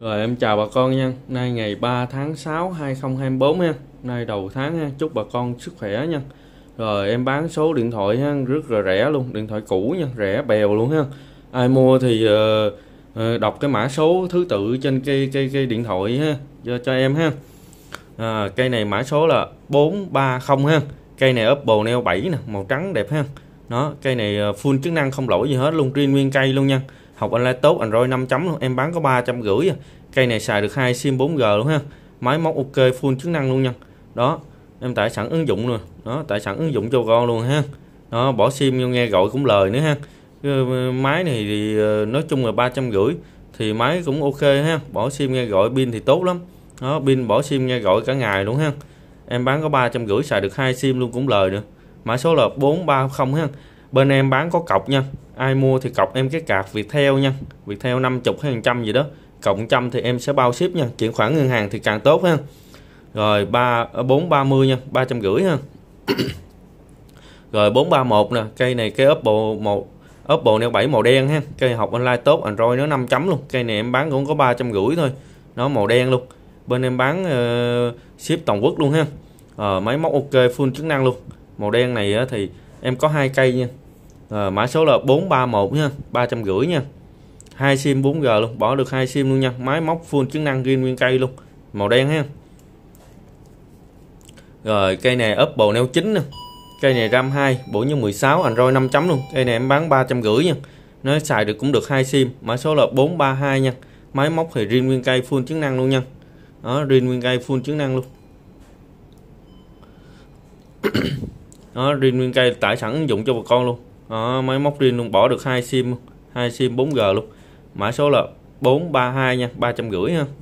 Rồi em chào bà con nha. Nay ngày 3 tháng 6 2024 ha. Nay đầu tháng ha. Chúc bà con sức khỏe nha. Rồi em bán số điện thoại ha, rất là rẻ luôn, điện thoại cũ nha, rẻ bèo luôn ha. Ai mua thì đọc cái mã số thứ tự trên cây điện thoại ha cho em ha. Cây này mã số là 430 ha. Cây này Oppo Neo 7 nè, màu trắng đẹp ha. Đó, cây này full chức năng không lỗi gì hết luôn, riêng nguyên cây luôn nha. Học online tốt, Android 5 chấm luôn, em bán có 350. Cây này xài được 2 sim 4G luôn ha. Máy móc ok, full chức năng luôn nha. Đó, em tải sẵn ứng dụng rồi. Đó, tải sẵn ứng dụng cho con luôn ha. Đó, bỏ sim vô nghe gọi cũng lời nữa ha. Máy này thì nói chung là 350 thì máy cũng ok ha. Bỏ sim nghe gọi pin thì tốt lắm. Đó, pin bỏ sim nghe gọi cả ngày luôn ha. Em bán có 350 xài được 2 sim luôn cũng lời nữa. Mã số là 430 ha. Bên em bán có cọc nha. Ai mua thì cọc em cái card Viettel nha. Viettel 50 hay 100 gì đó. Cộng 100 thì em sẽ bao ship nha. Chuyển khoản ngân hàng thì càng tốt ha. Rồi 430 nha, 350 ha. Rồi 431 nè, cây này cây Oppo Neo 7 màu đen ha. Cây học online tốt, Android nó 5 chấm luôn. Cây này em bán cũng có 350 thôi. Nó màu đen luôn. Bên em bán ship toàn quốc luôn ha. Máy móc ok, full chức năng luôn. Màu đen này thì em có 2 cây nha. Mã số là 431 nha, 350 nha. 2 sim 4G luôn, bỏ được 2 sim luôn nha. Máy móc full chức năng riêng nguyên cây luôn. Màu đen ha. Rồi cây này Oppo Neo 9 nè. Cây này RAM 2, bộ nhớ 16, Android 5 chấm luôn. Cây này em bán 350 nha. Nó xài được cũng được 2 sim. Mã số là 432 nha. Máy móc thì riêng nguyên cây full chức năng luôn nha. Đó, riêng nguyên cây full chức năng luôn. Đó, riêng nguyên cây tải sẵn ứng dụng cho bà con luôn. Đó, máy móc riêng luôn, bỏ được 2 sim, 2 sim 4G luôn. Mã số là 432 nha, 350 ha.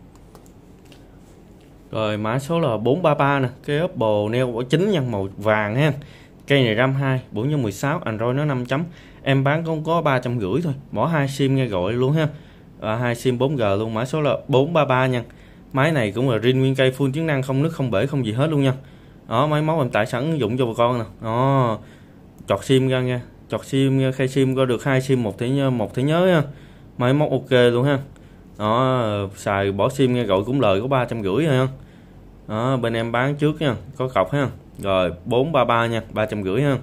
Rồi mã số là 433 nè, cái Oppo Neo 9 nha, màu vàng ha. Cây này RAM 2, bộ nhớ 16, Android nó 5 chấm. Em bán cũng có 350 thôi, bỏ 2 sim nghe gọi luôn ha. 2 sim 4G luôn, mã số là 433 nha. Máy này cũng là riêng nguyên cây full chức năng, không nứt không bể không gì hết luôn nha. Đó, máy móc em tải sẵn ứng dụng cho bà con nè. Đó, chọt sim ra nha, chọt sim khai sim có được 2 sim một thẻ nhớ ha. Máy móc ok luôn ha. Đó, xài bỏ sim nghe gọi cũng lời có 350 ha. Đó, bên em bán trước nha, có cọc ha. Rồi 433 nha, 350 ha.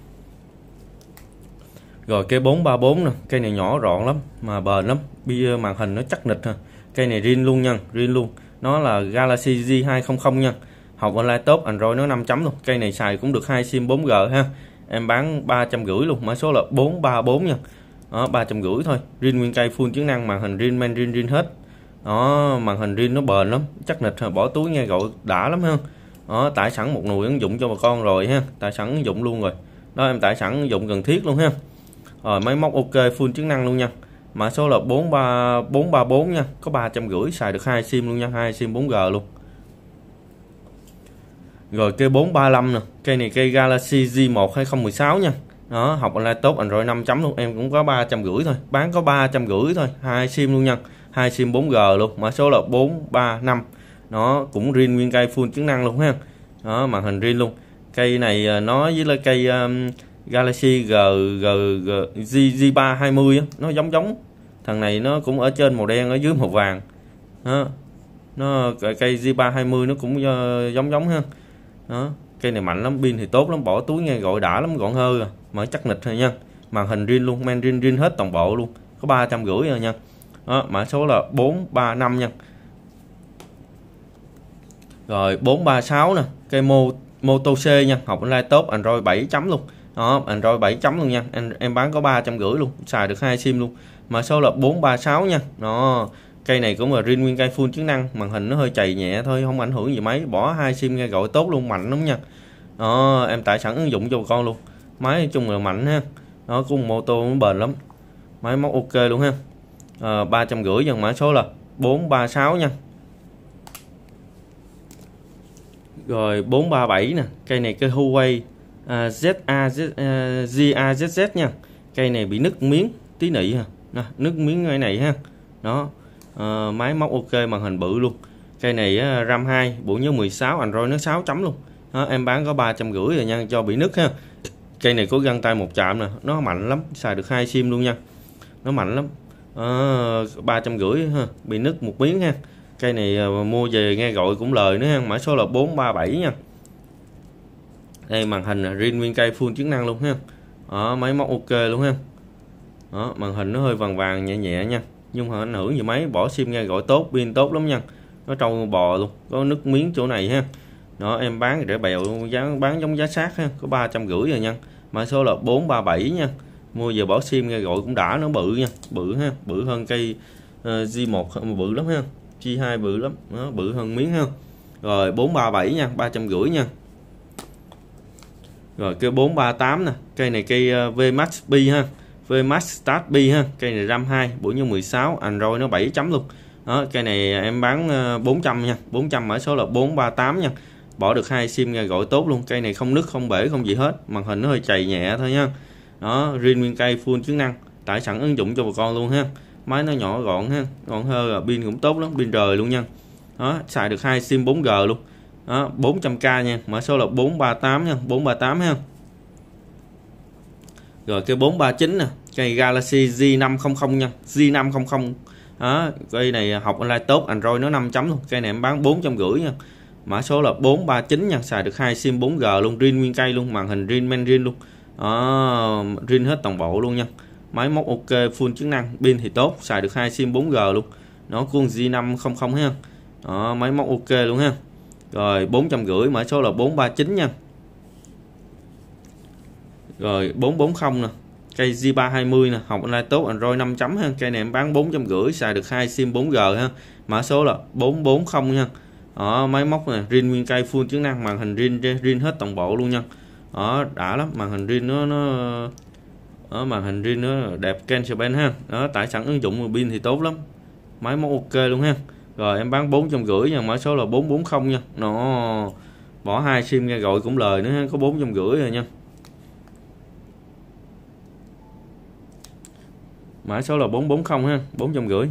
Rồi cây 434 nè, cây này nhỏ gọn lắm mà bền lắm, bia màn hình nó chắc nịch ha. Cây này riêng luôn nha, riêng luôn. Nó là Galaxy J200 nha. Học online tốt, Android nó 5 chấm luôn. Cây này xài cũng được 2 sim 4G ha. Em bán 350 luôn, mã số là 434 nha. Đó, 350 thôi, riêng nguyên cây full chức năng, màn hình riêng, main riêng hết. Đó, màn hình riêng nó bền lắm, chắc nịch, bỏ túi nghe gọi đã lắm ha. Đó, tải sẵn một nùi ứng dụng cho bà con rồi ha, tải sẵn ứng dụng luôn rồi. Đó, em tải sẵn ứng dụng cần thiết luôn ha. Rồi máy móc ok, full chức năng luôn nha. Mã số là 434 nha, có 350, xài được 2 sim luôn nha, 2 sim 4G luôn. Rồi cây 435 nè, cây này cây Galaxy J1 2016 nha. Đó, học online tốt, Android 5 chấm luôn, em cũng có 350 thôi, bán có 350 thôi, 2 sim luôn nha, 2 sim 4G luôn. Mã số là 435. Nó cũng riêng nguyên cây full chức năng luôn ha. Đó, màn hình riêng luôn. Cây này nó với là cây Galaxy J320 á, nó giống thằng này, nó cũng ở trên màu đen, ở dưới màu vàng. Đó, nó cây J320 nó cũng giống ha. Đó, cây này mạnh lắm, pin thì tốt lắm, bỏ túi nghe gọi đã lắm, gọn hơn à, mà chắc nịch thôi nha. Màn hình riêng luôn, main riêng hết toàn bộ luôn, có 350 rồi nha. Đó, mã số là 435 nha. Rồi 436 nè, cây Moto C nha, học online tốt, Android 7 chấm luôn. Đó, Android 7 chấm luôn nha. Em bán có 350 luôn, xài được 2 sim luôn. Mã số là 436 nha. Đó, cây này cũng là riêng nguyên cây full chức năng, màn hình nó hơi chày nhẹ thôi, không ảnh hưởng gì mấy, bỏ 2 sim nghe gọi tốt luôn, mạnh lắm nha. Đó, em tải sẵn ứng dụng cho bà con luôn. Máy nói chung là mạnh ha. Đó, cũng Moto nó bền lắm. Máy móc ok luôn ha. 350 dần, mã số là 436 nha. Rồi 437 nè, cây này cây Huawei GAZZ nha. Cây này bị nứt miếng tí nị ha. Nứt miếng cái này ha. Đó, máy móc ok, màn hình bự luôn. Cây này RAM 2, bộ nhớ 16, Android nó 6 chấm luôn. Đó, em bán có 350 rồi nha, cho bị nứt ha. Cây này có găng tay một chạm nè, nó mạnh lắm, xài được 2 sim luôn nha. Nó mạnh lắm. 350 ha, bị nứt một miếng ha. Cây này mua về nghe gọi cũng lời nữa ha. Mã số là 437 nha. Đây màn hình là riêng nguyên cây full chức năng luôn ha. Đó, máy móc ok luôn ha. Đó, màn hình nó hơi vàng vàng nhẹ nhẹ nha, nhưng mà ảnh hưởng gì mấy, bỏ sim nghe gọi tốt, pin tốt lắm nha. Nó trâu bò luôn, có nứt miếng chỗ này ha. Đó, em bán rẻ bèo, giá bán giống giá sát ha, có 350 rồi nha. Mã số là 437 nha. Mua về bỏ sim nghe gọi cũng đã, nó bự nha, bự ha, bự hơn cây G1 bự lắm ha. G2 bự lắm, nó bự hơn miếng ha. Rồi 437 nha, 350 nha. Rồi cây 438 nè, cây này cây VMAX B ha, VMAX Start B ha, cây này RAM 2, bộ nhớ 16, Android nó 7 chấm luôn. Đó, cây này em bán 400 nha, 400, mã số là 438 nha. Bỏ được 2 sim nghe gọi tốt luôn, cây này không nứt không bể không gì hết, màn hình nó hơi chày nhẹ thôi nha. Đó, riêng nguyên cây full chức năng, tải sẵn ứng dụng cho bà con luôn ha. Máy nó nhỏ gọn ha, gọn hơn, pin cũng tốt lắm, pin rời luôn nha. Đó, xài được 2 sim 4G luôn. Đó, 400k nha, mã số là 438 nha, 438 ha. Rồi cái 439 nè, cây Galaxy G500 nha, G500. Đó, cây này học online tốt, Android nó 5 chấm luôn. Cây này em bán 450 nha. Mã số là 439 nha, xài được 2 sim 4G luôn, riêng nguyên cây luôn, màn hình riêng men riêng luôn. Đó, riêng hết toàn bộ luôn nha. Máy móc ok, full chức năng, pin thì tốt, xài được 2 sim 4G luôn. Nó cuốn G500 ha. Đó, máy móc ok luôn ha. Rồi 450, mã số là 439 nha. Rồi 440 nè, cây G320 nè, học online tốt, Android 5 chấm ha. Cây này em bán 450, xài được 2 sim 4G ha. Mã số là 440 nha. Đó, máy móc nè, riêng nguyên cây full chức năng, màn hình riêng hết toàn bộ luôn nha. Đó, đã lắm, màn hình riêng nó đó, màn hình riêng nó đẹp Kensben ha. Đó, tải sẵn ứng dụng, pin thì tốt lắm. Máy móc ok luôn ha. Rồi em bán 450 nha, mã số là 440 nha. Nó bỏ 2 sim nghe gọi cũng lời nữa ha, có 450 rồi nha. Mã số là 440 ha, 450.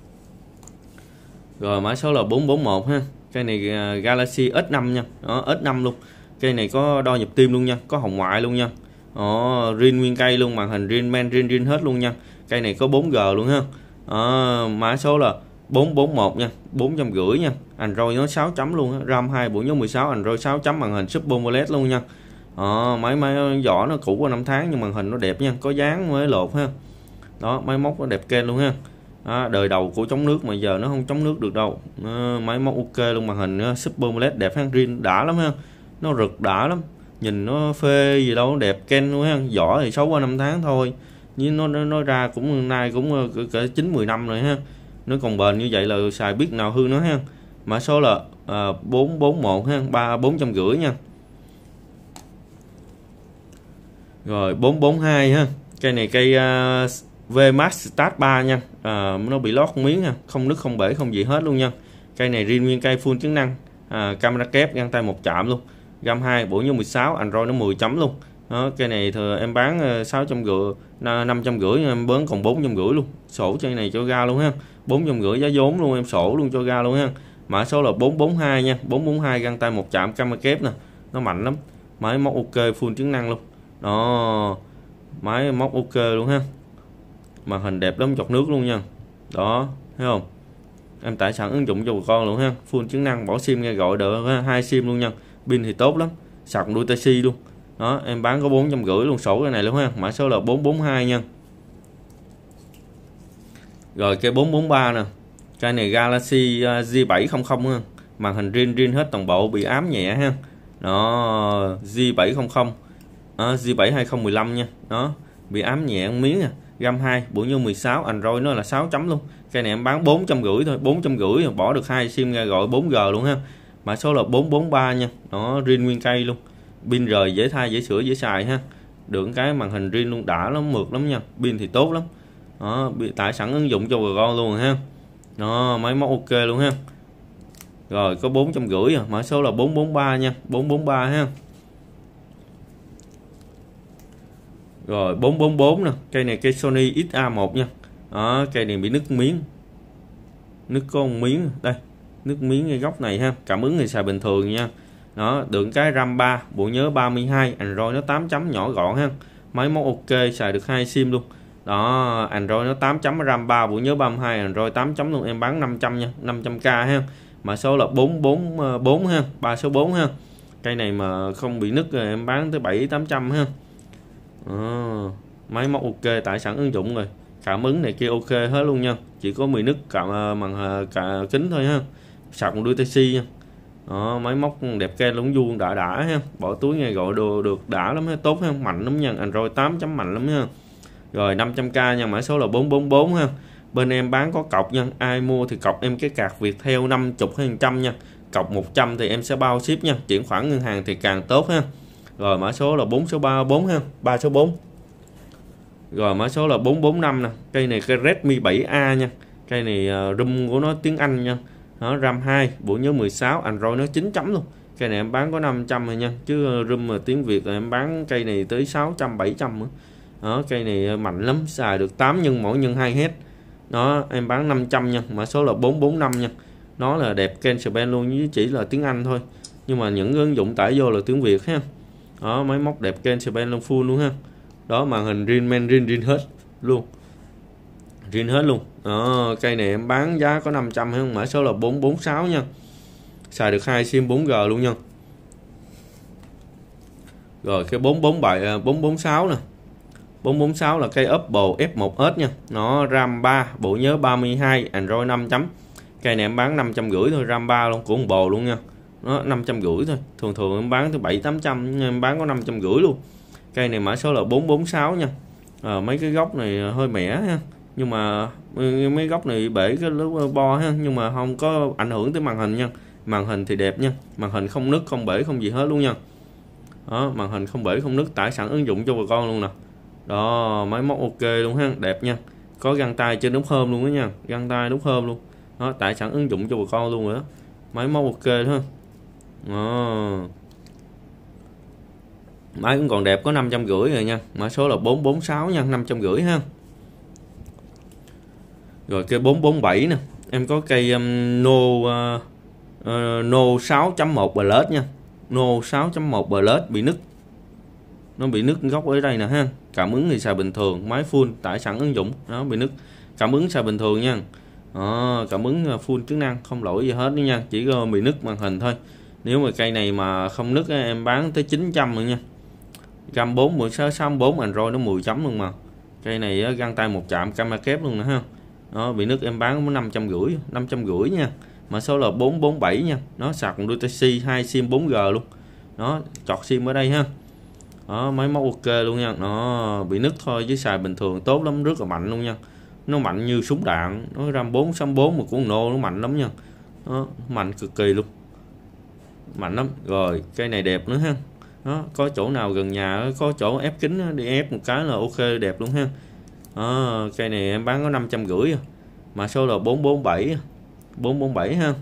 Rồi mã số là 441 ha. Cây này Galaxy S5 nha. Đó, S5 luôn. Cây này có đo nhịp tim luôn nha, có hồng ngoại luôn nha. Đó, riêng nguyên cây luôn, màn hình riêng men riêng hết luôn nha. Cây này có 4G luôn ha. Đó, mã số là 441 nha, 450 nha. Android nó 6 chấm luôn ha. RAM 2, bộ nhớ 16, Android 6 chấm, màn hình Super AMOLED luôn nha. Đó, máy vỏ nó cũ qua 5 tháng nhưng màn hình nó đẹp nha, có dáng mới lột ha. Đó, máy móc nó đẹp kênh luôn ha. Đó, đời đầu của chống nước mà giờ nó không chống nước được đâu. Đó, máy móc ok luôn, màn hình Super AMOLED đẹp ha, riêng đã lắm ha. Nó rực đã lắm, nhìn nó phê gì đâu, đẹp ken luôn ha. Vỏ thì xấu qua 5 tháng thôi, nhưng nó ra cũng nay cũng cỡ 9-10 năm rồi ha. Nó còn bền như vậy là xài biết nào hư nó ha. Mã số là 441 ha, 450 nha. Rồi 442 ha. Cây này cây VMAX Start 3 nha. Nó bị lót miếng ha, không nứt không bể không gì hết luôn nha. Cây này riêng nguyên cây full chức năng, camera kép, găng tay một chạm luôn. RAM 2, bộ nhớ 16, Android nó 10 chấm luôn. Đó, cây này thì em bán 650, 550, em bán còn 450 luôn. Sổ cây này cho ra luôn ha. 450 giá vốn luôn, em sổ luôn cho ra luôn ha. Mã số là 442 nha, 442, găng tay một chạm, camera kép nè. Nó mạnh lắm. Máy móc ok, full chức năng luôn. Đó, máy móc ok luôn ha. Màn hình đẹp lắm, chọt nước luôn nha. Đó, thấy không? Em tải sẵn ứng dụng cho bà con luôn ha. Full chức năng, bỏ sim nghe gọi được 2 sim luôn nha. Pin thì tốt lắm, sạc đuôi tai si luôn. Đó, em bán có 450 luôn, sổ cái này luôn ha. Mã số là 442 nha. Rồi cây 443 nè. Cây này Galaxy G700 ha. Màn hình riêng hết toàn bộ, bị ám nhẹ ha. Đó, G700. G7 2015 nha. Đó, bị ám nhẹ một miếng à. RAM 2, bộ nhớ 16, Android nó là 6 chấm luôn. Cây này em bán 450 thôi, 450 bỏ được 2 sim nghe gọi 4G luôn ha. Mã số là 443 nha. Nó riêng nguyên cây luôn, pin rời dễ thay, dễ sửa, dễ xài ha. Được cái màn hình riêng luôn, đã lắm, mượt lắm nha. Pin thì tốt lắm. Đó, tải sẵn ứng dụng cho bà con luôn rồi ha. Đó, máy móc ok luôn ha. Rồi có 450 à. Mã số là 443 nha, 443 ha. Rồi 444 nè. Cây này cây Sony XA1 nha. Đó, cây này bị nứt miếng, nứt có một miếng đây, nứt miếng ngay góc này ha. Cảm ứng thì xài bình thường nha. Đó, được cái RAM 3, bộ nhớ 32, Android nó 8 chấm, nhỏ gọn ha. Máy móc ok, xài được 2 sim luôn. Đó, Android nó 8 chấm, RAM 3, bộ nhớ 32, Android 8 chấm luôn, em bán 500 nha, 500k ha. Mã số là 444 ha, 3 số 4 ha. Cây này mà không bị nứt rồi em bán tới 7 800 ha. Máy móc ok, tải sẵn ứng dụng rồi, cảm ứng này kia ok hết luôn nha, chỉ có bị nứt cả cả kính thôi ha. Sạc một đuôi Type-C nha. Đó, máy móc đẹp ke lúng vuông đã ha, bỏ túi nghe gọi đồ được đã lắm ha, tốt ha, mạnh lắm nha, Android 8 chấm mạnh lắm ha. Rồi 500k nha, mã số là 444 ha. Bên em bán có cọc nha, ai mua thì cọc em cái card Viettel 50% nha, cọc 100 thì em sẽ bao ship nha, chuyển khoản ngân hàng thì càng tốt ha. Rồi mã số là 4 số 34 ha, 3 số 4. Rồi mã số là 445 nè, cây này cây Redmi 7A nha, cây này room của nó tiếng Anh nha. Đó, RAM 2, bộ nhớ 16, Android nó 9 chấm luôn. Cây này em bán có 500 rồi nha, chứ room mà tiếng Việt là em bán cây này tới 600 700 nữa. Đó, cây này mạnh lắm, xài được 8 nhân mỗi nhân 2 hết. Đó, em bán 500 nha, mã số là 445 nha. Nó là đẹp Cancel Pen luôn, chứ chỉ là tiếng Anh thôi. Nhưng mà những ứng dụng tải vô là tiếng Việt ha. Đó, máy móc đẹp Cancel Pen luôn, full luôn ha. Đó, màn hình rin men rin hết luôn. Rin hết luôn. Đó, cây này em bán giá có 500 ha, mã số là 446 nha. Xài được 2 sim 4G luôn nha. Rồi cái 446 nè. 446 là cây Oppo F1s nha. Nó RAM 3, bộ nhớ 32, Android 5 chấm. Cây này em bán 550 thôi, RAM 3 luôn, của một bồ luôn nha. Nó 550 thôi. Thường em bán tới 7 800, em bán có 550 luôn. Cây này mã số là 446 nha. Mấy cái góc này hơi mẻ ha. Nhưng mà mấy góc này bể cái lưới bo ha, nhưng mà không có ảnh hưởng tới màn hình nha. Màn hình thì đẹp nha, màn hình không nứt, không bể, không gì hết luôn nha. Đó, màn hình không bể, không nứt, tải sẵn ứng dụng cho bà con luôn nè. Đó, máy móc ok luôn ha, đẹp nha. Có găng tay trên đúc hôm luôn đó nha, găng tay đúc hôm luôn. Đó, tải sẵn ứng dụng cho bà con luôn rồi đó. Máy móc ok ha. Đó. Máy cũng còn đẹp, có 550 rồi nha. Mã số là 446 nha, 550 ha. Rồi cây 447 nè, em có cây No 6.1 Plus nha. No 6.1 Plus bị nứt. Nó bị nứt góc ở đây nè ha. Cảm ứng thì xài bình thường, máy full tải sẵn ứng dụng. Nó bị nứt. Cảm ứng xài bình thường nha. Đó, cảm ứng full chức năng, không lỗi gì hết nha, chỉ có bị nứt màn hình thôi. Nếu mà cây này mà không nứt em bán tới 900 rồi nha. RAM 4 1664, Android nó 10 chấm luôn mà. Cây này găng tay một chạm, camera kép luôn nè ha. Đó, bị nứt em bán có 550 nha. Mã số là 447 nha. Nó sạc một đôi Type-C, 2 sim 4G luôn. Đó, chọt sim ở đây ha. Đó, máy móc ok luôn nha. Nó bị nứt thôi chứ xài bình thường tốt lắm, rất là mạnh luôn nha. Nó mạnh như súng đạn. Nó RAM 464 mà của Nô nó mạnh lắm nha. Đó, mạnh cực kỳ luôn. Mạnh lắm. Rồi, cây này đẹp nữa ha. Đó, có chỗ nào gần nhà có chỗ ép kính đi ép một cái là ok, đẹp luôn ha. Đó, cây này em bán có 550. Mã số là 447 ha.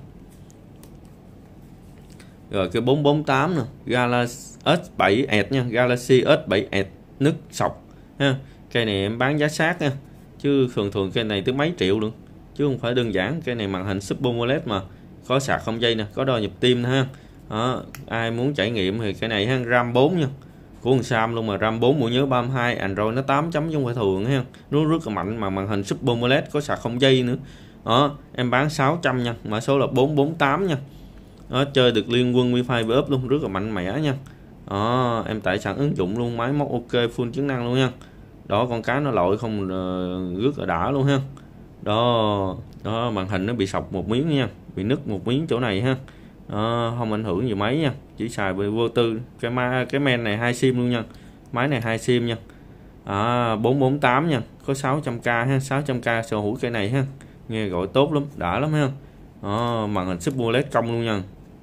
Rồi cái 448 nè, Galaxy S7 Edge nha, Galaxy S7 Edge nứt sọc ha. Cây này em bán giá sát nha, chứ thường cây này tới mấy triệu luôn, chứ không phải đơn giản. Cây này màn hình Super AMOLED mà, có sạc không dây nè, có đo nhịp tim nè ha. Đó, ai muốn trải nghiệm thì cái này ha, RAM 4 nha, của thằng Sam luôn mà, RAM 4 bộ nhớ 32, Android nó 8 chấm chứ không phải thường ha. Nó rất là mạnh mà màn hình Super AMOLED, có sạc không dây nữa. Đó, em bán 600 nha, mã số là 448 nha. Đó, chơi được liên quân Wi-Fi với ốp luôn, rất là mạnh mẽ nha. Đó, em tải sẵn ứng dụng luôn, máy móc ok, full chức năng luôn nha. Đó, con cá nó lội không rất là đã luôn ha. Đó, đó, màn hình nó bị sọc một miếng nha, bị nứt một miếng chỗ này ha. Đó, không ảnh hưởng gì mấy nha, chỉ xài về vô tư. Cái men này 2 sim luôn nha, máy này 2 sim nha. 448 nha, có 600k ha, 600k sở hữu cây này ha, nghe gọi tốt lắm, đã lắm ha. Đó, màn hình Super AMOLED cong luôn nha.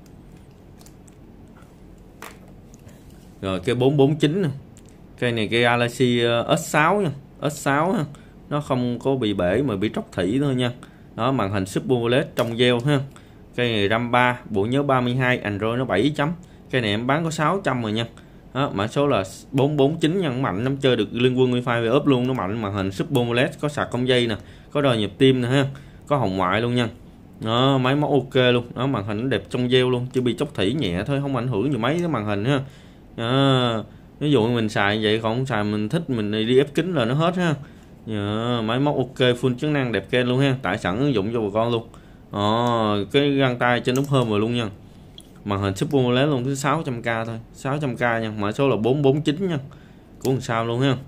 Rồi cái 449 nè, cây này cây Galaxy S6 nha, S6 ha. Nó không có bị bể mà bị tróc thủy thôi nha. Đó, màn hình Super AMOLED trong gel ha. Cây này RAM 3, bộ nhớ 32, Android nó 7 chấm. Cây này em bán có 600 rồi nha. Đó, mã số là 449 nha, mạnh lắm, chơi được liên quân Wi-Fi về ốp luôn, nó mạnh. Màn hình Super AMOLED, có sạc không dây nè, có đo nhịp tim nè ha, có hồng ngoại luôn nha. Đó, máy móc ok luôn. Đó, màn hình nó đẹp trong gel luôn, chỉ bị chóc thủy nhẹ thôi, không ảnh hưởng gì mấy cái màn hình ha. Đó, ví dụ mình xài vậy, còn không xài mình thích mình đi ép kính là nó hết ha. Máy móc ok, full chức năng đẹp kênh luôn ha, tải sẵn ứng dụng cho bà con luôn. Cái găng tay trên nút hôm rồi luôn nha. Màn hình Super AMOLED luôn, cứ 600k thôi, 600k nha, mã số là 449 nha, cũng sao luôn ha.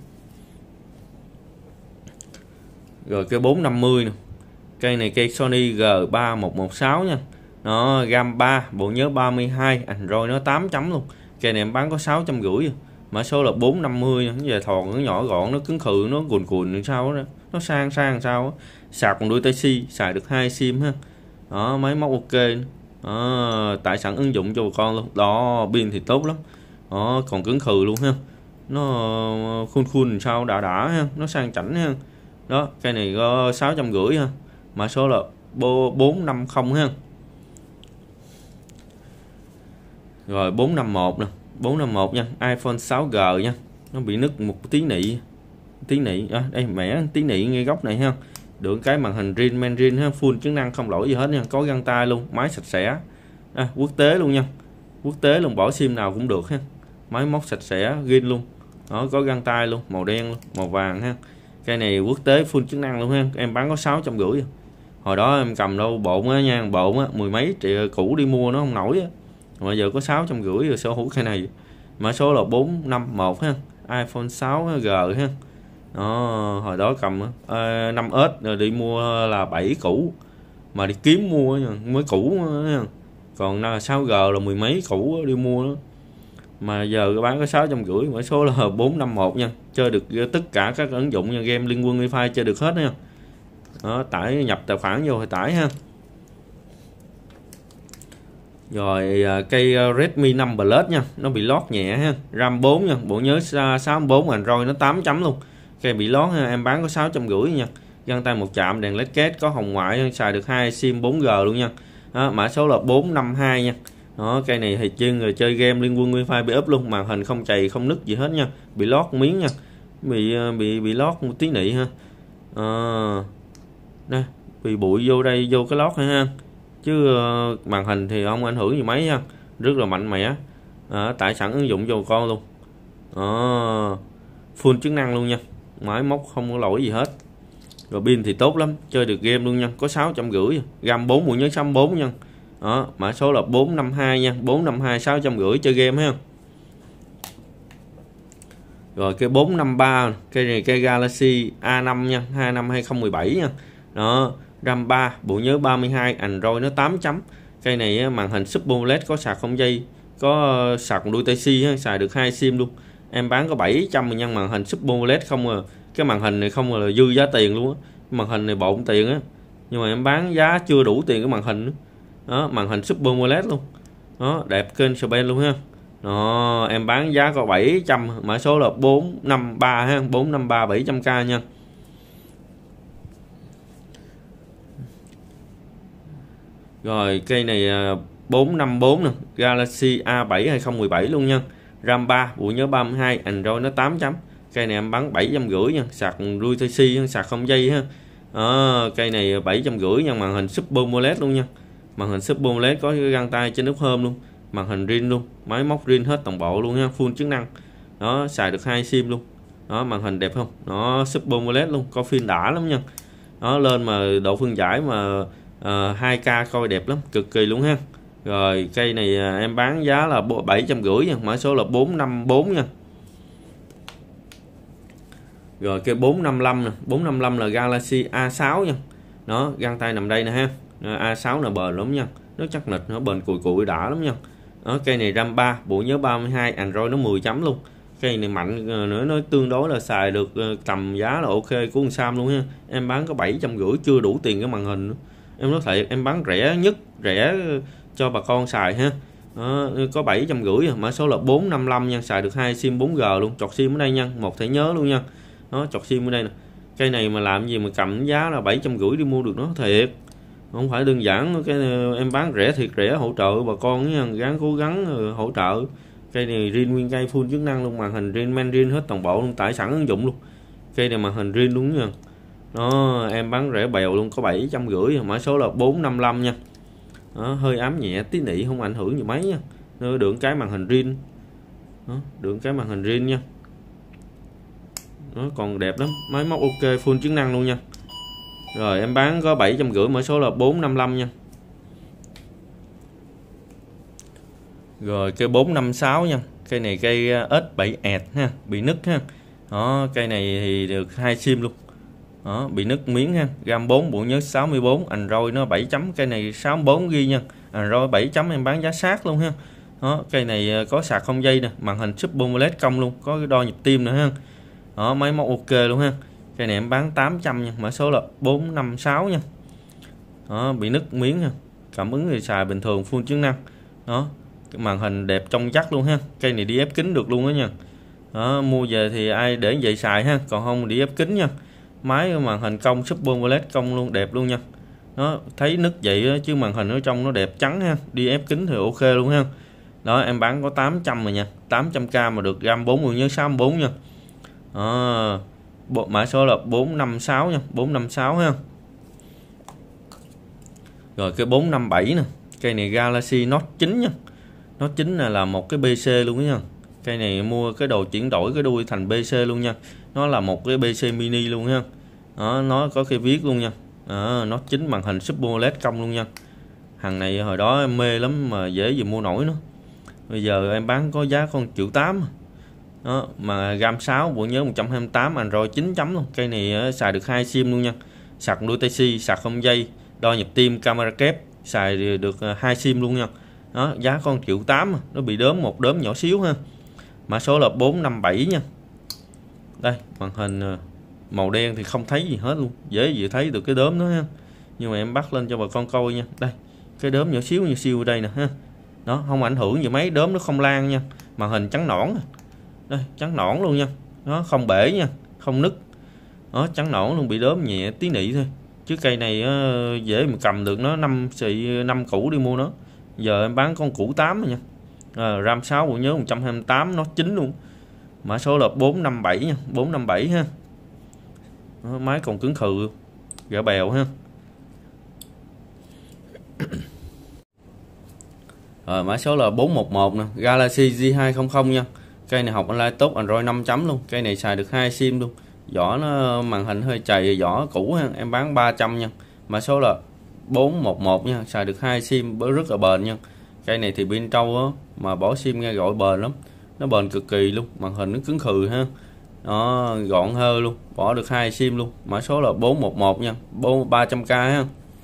Rồi cái 450 nè, cây này cây Sony G3116 nha, nó RAM 3, bộ nhớ 32, Android nó 8 chấm luôn. Cây này em bán có 650, mã số là 450 nha. Về thòn nó nhỏ gọn, nó cứng khự, nó cuồn cuồn sao đó, nó sang sao đó. Sạc còn đuôi Type-C, xài được 2 sim ha. Đó, máy móc ok. Tải sẵn ứng dụng cho bà con luôn. Đó, pin thì tốt lắm. Đó, còn cứng khừ luôn ha. Nó khuôn sao đã ha, nó sang chảnh ha. Đó, cây này có 650 ha. Mã số là 450 ha. Rồi 451 nè, 451 nha, iPhone 6G nha. Nó bị nứt một tí nị. Đây mẻ tí nị ngay góc này ha. Được cái màn hình main rin ha, full chức năng không lỗi gì hết nha, có găng tay luôn, máy sạch sẽ. Quốc tế luôn nha. Quốc tế luôn, bỏ sim nào cũng được ha. Máy móc sạch sẽ, rin luôn. Đó, có găng tay luôn, màu đen luôn, màu vàng ha. Cây này quốc tế full chức năng luôn ha, em bán có 650. Hồi đó em cầm đâu bộn á nha, bộn á, mười mấy triệu cũ đi mua nó không nổi á. Mà giờ có 650 rồi sở hữu cây này. Mã số là 451 ha, iPhone 6G ha. Đó, hồi đó cầm 5S rồi đi mua là 7 cũ, mà đi kiếm mua nha, mới cũ nha. Còn 6G là mười mấy cũ đi mua đó. Mà giờ bán có 650, mã số là 451 nha. Chơi được tất cả các ứng dụng nha, game Liên Quân Wi-Fi chơi được hết nha. Đó, tải nhập tài khoản vô thì tải ha. Rồi cây Redmi 5 Plus nha, nó bị lót nhẹ ha, RAM 4 nha, bộ nhớ 64, Android nó 8 chấm luôn. Cây bị lót ha, em bán có 650 nha. Găng tay một chạm, đèn led kết, có hồng ngoại, xài được 2 sim 4G luôn nha. Đó, mã số là 452 nha. Đó, cây này thì chuyên người chơi game Liên Quân Wi-Fi bị úp luôn, màn hình không chày không nứt gì hết nha, bị lót miếng nha, bị lót một tí nị ha. Đây, bị bụi vô đây, vô cái lót ha. Chứ màn hình thì không ảnh hưởng gì mấy ha, rất là mạnh mẽ. Tải sẵn ứng dụng cho con luôn. Full chức năng luôn nha, máy móc không có lỗi gì hết. Rồi pin thì tốt lắm, chơi được game luôn nha, có 650, RAM 4, bộ nhớ 64 nha. Đó, mã số là 452 nha, 452 650 chơi game ha. Rồi cái 453, cây này cây Galaxy A5 nha, 25 2017 nha. Đó, RAM 3, bộ nhớ 32, Android nó 8 chấm. Cây này màn hình Super AMOLED, có sạc không dây, có sạc đuôi Type-C, xài được 2 sim luôn. Em bán có 700 nhân màn hình Super AMOLED không à. Cái màn hình này không là dư giá tiền luôn á. Màn hình này bộn tiền á. Nhưng mà em bán giá chưa đủ tiền cái màn hình nữa. Đó, màn hình Super AMOLED luôn. Đó, đẹp kênh Spain luôn ha. Đó, em bán giá có 700, mã số là 453 ha, 453 700k nha. Rồi cây này 454 nè, Galaxy A7 2017 luôn nha. RAM 3, bộ nhớ 32, Android nó 8 chấm. Cây này em bán 750 nha, sạc đuôi Type-C, sạc không dây ha. Cây này 750 nha, màn hình Super AMOLED luôn nha. Màn hình Super AMOLED có cái găng tay trên nút hôm luôn, màn hình rin luôn, máy móc rin hết toàn bộ luôn ha, full chức năng. Đó, xài được 2 sim luôn. Đó, màn hình đẹp không? Nó Super AMOLED luôn, có phim đã lắm nha. Đó, lên mà độ phân giải mà 2K coi đẹp lắm, cực kỳ luôn ha. Rồi cây này em bán giá là 750 nha, mã số là 454 nha. Rồi cây 455 nè, 455 là Galaxy A6 nha. Đó, găng tay nằm đây nè ha. A6 là bền lắm nha, nó chắc nịch, nó bền cùi đã lắm nha. Đó, cây này RAM 3, bộ nhớ 32, Android nó 10 chấm luôn. Cây này mạnh nữa, nó tương đối là xài được, tầm giá là ok của con Sam luôn ha. Em bán có 750, chưa đủ tiền cái màn hình nữa. Em nói thiệt, em bán rẻ nhất, rẻ cho bà con xài ha. Đó, có 750, mã số là 455 nha, xài được 2 sim 4G luôn, chọt sim ở đây nha, một thẻ nhớ luôn nha. Đó, chọt sim ở đây nè. Cây này mà làm gì mà cầm giá là 750 đi mua được nó, thiệt không phải đơn giản. Cái em bán rẻ thiệt rẻ, hỗ trợ bà con nha, gắng cố gắng hỗ trợ. Cây này rin nguyên cây full chức năng luôn, màn hình rin main rin hết toàn bộ luôn, tải sẵn ứng dụng luôn. Cây này màn hình rin luôn nha. Đó, em bán rẻ bèo luôn, có 750, mã số là 455 nha. Đó, hơi ám nhẹ tí nị, không ảnh hưởng gì mấy nha. Được cái màn hình rin. Đó, được cái màn hình rin nha. nó còn đẹp lắm, máy móc ok full chức năng luôn nha. Rồi em bán có 750, mã số là 455 nha. Rồi cây 456 nha, cây này cây S7 ẹt ha, bị nứt ha. Đó, cây này thì được 2 sim luôn. Đó, bị nứt miếng ha, RAM 4, bộ nhớ 64, Android nó 7 chấm, cây này 64 GB nha. Android 7 chấm em bán giá sát luôn ha. Đó, cây này có sạc không dây nè, màn hình Super AMOLED cong luôn, có cái đo nhịp tim nữa ha. Đó, máy móc ok luôn ha. Cây này em bán 800 nha, mã số là 456 nha. Đó, bị nứt miếng ha. Cảm ứng thì xài bình thường full chức năng. Đó, cái màn hình đẹp trong chắc luôn ha. Cây này đi ép kính được luôn đó nha. Đó, mua về thì ai để vậy xài ha, còn không đi ép kính nha. Máy màn hình cong Super AMOLED cong luôn, đẹp luôn nha. Nó thấy nứt vậy đó, chứ màn hình ở trong nó đẹp trắng ha, đi ép kính thì ok luôn ha. Đó, em bán có 800 rồi nha, 800k mà được RAM 4 bộ nhớ 64 nha. Đó, mã số là 456 nha, 456 ha. Rồi cái 457 nè, cây này Galaxy Note 9 nha. Note 9 là một cái BC luôn đó nha. Cây này mua cái đồ chuyển đổi cái đuôi thành BC luôn nha. Nó là một cái BC mini luôn ha. Đó, nó có cái viết luôn nha. Đó, Note 9 màn hình Super AMOLED cong luôn nha. Hàng này hồi đó em mê lắm mà dễ gì mua nổi nữa. Bây giờ em bán có giá con 1.8 triệu. Đó, mà RAM 6, bộ nhớ 128, Android 9 chấm luôn. Cây này xài được 2 sim luôn nha. Sạc đuôi Type-C, sạc không dây, đo nhịp tim, camera kép, xài được 2 sim luôn nha. Đó, giá con 1.8 triệu, nó bị đốm một đốm nhỏ xíu ha. Mã số là 457 nha. Đây, màn hình màu đen thì không thấy gì hết luôn, dễ gì thấy được cái đốm đó ha. Nhưng mà em bắt lên cho bà con coi nha. Đây, cái đốm nhỏ xíu như siêu ở đây nè ha. Đó, không ảnh hưởng gì mấy, đốm nó không lan nha. Màn hình trắng nõn. Đây, trắng nõn luôn nha. Nó không bể nha, không nứt. Đó, trắng nõn luôn, bị đốm nhẹ tí nị thôi. Chứ cây này dễ mà cầm được nó 5 củ đi mua nó. Giờ em bán con củ 8 rồi nha. RAM 6, bộ nhớ 128, nó 9 luôn. Mã số là 457 nha, 457 ha. Đó, máy còn cứng khừ, gã bèo ha. Rồi mã số là 411 nè, Galaxy J200 nha. Cây này học online tốt, Android 5 chấm luôn. Cây này xài được 2 sim luôn. Vỏ nó màn hình hơi chày, vỏ cũ ha, em bán 300 nha. Mã số là 411 nha, xài được 2 sim, rất là bền nha. Cây này thì pin trâu á, mà bỏ sim nghe gọi bền lắm. Nó bền cực kỳ luôn, màn hình nó cứng khừ ha. Đó, gọn hơi luôn, bỏ được 2 sim luôn. Mã số là 411 nha, 300k ha.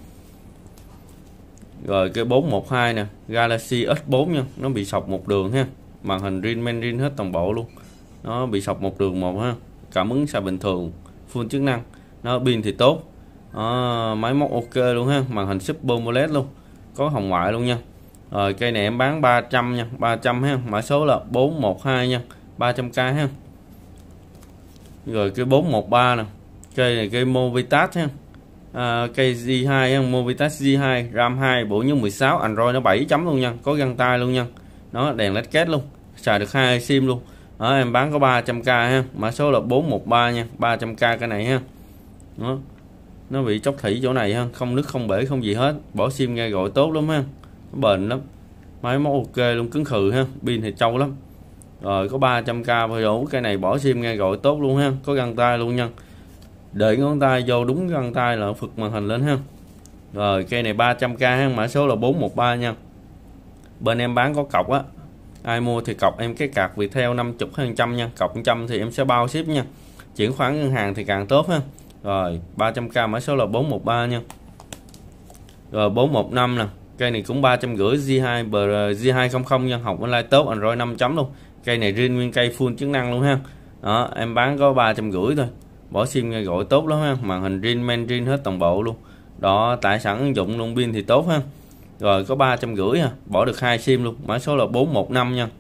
Rồi cái 412 nè, Galaxy S4 nha, nó bị sọc một đường ha. Màn hình rin hết toàn bộ luôn. Nó bị sọc một đường một ha. Cảm ứng xài bình thường, full chức năng. Nó pin thì tốt. Đó, máy móc ok luôn ha, màn hình Super AMOLED luôn. Có hồng ngoại luôn nha. Rồi cây này em bán 300 nha, 300 ha. Mã số là 412 nha, 300k ha. Rồi cái 413 nè, cây này cây Movitas ha. Cây J2 ha, Movitas J2, RAM 2, bộ nhớ 16, Android nó 7 chấm luôn nha, có găng tay luôn nha. Nó đèn led kết luôn, xài được 2 sim luôn. Đó, em bán có 300k ha. Mã số là 413 nha, 300k cái này ha. Đó, nó bị chóc thủy chỗ này ha, không nứt không bể không gì hết, bỏ sim nghe gọi tốt lắm ha, nó bền lắm, máy móc ok luôn, cứng khừ ha, pin thì trâu lắm. Rồi có 300k vừa đủ, cái này bỏ sim nghe gọi tốt luôn ha, có găng tay luôn nha, để ngón tay vô đúng găng tay là phực màn hình lên ha. Rồi cây này 300k ha, mã số là 413 nha. Bên em bán có cọc á, ai mua thì cọc em cái card Viettel 50% nha, cọc 100 thì em sẽ bao ship nha, chuyển khoản ngân hàng thì càng tốt ha. Rồi 300k, mã số là 413 nha. Rồi 415 nè, cây này cũng 350 J2 J200 nha, học online tốt, Android 5 chấm luôn. Cây này riêng nguyên cây full chức năng luôn ha. Đó, em bán có 350 thôi, bỏ sim nghe gọi tốt lắm ha, màn hình rin hết toàn bộ luôn. Đó, tải sẵn ứng dụng luôn, pin thì tốt ha. Rồi có 350 ha, bỏ được 2 sim luôn, mã số là 415 nha.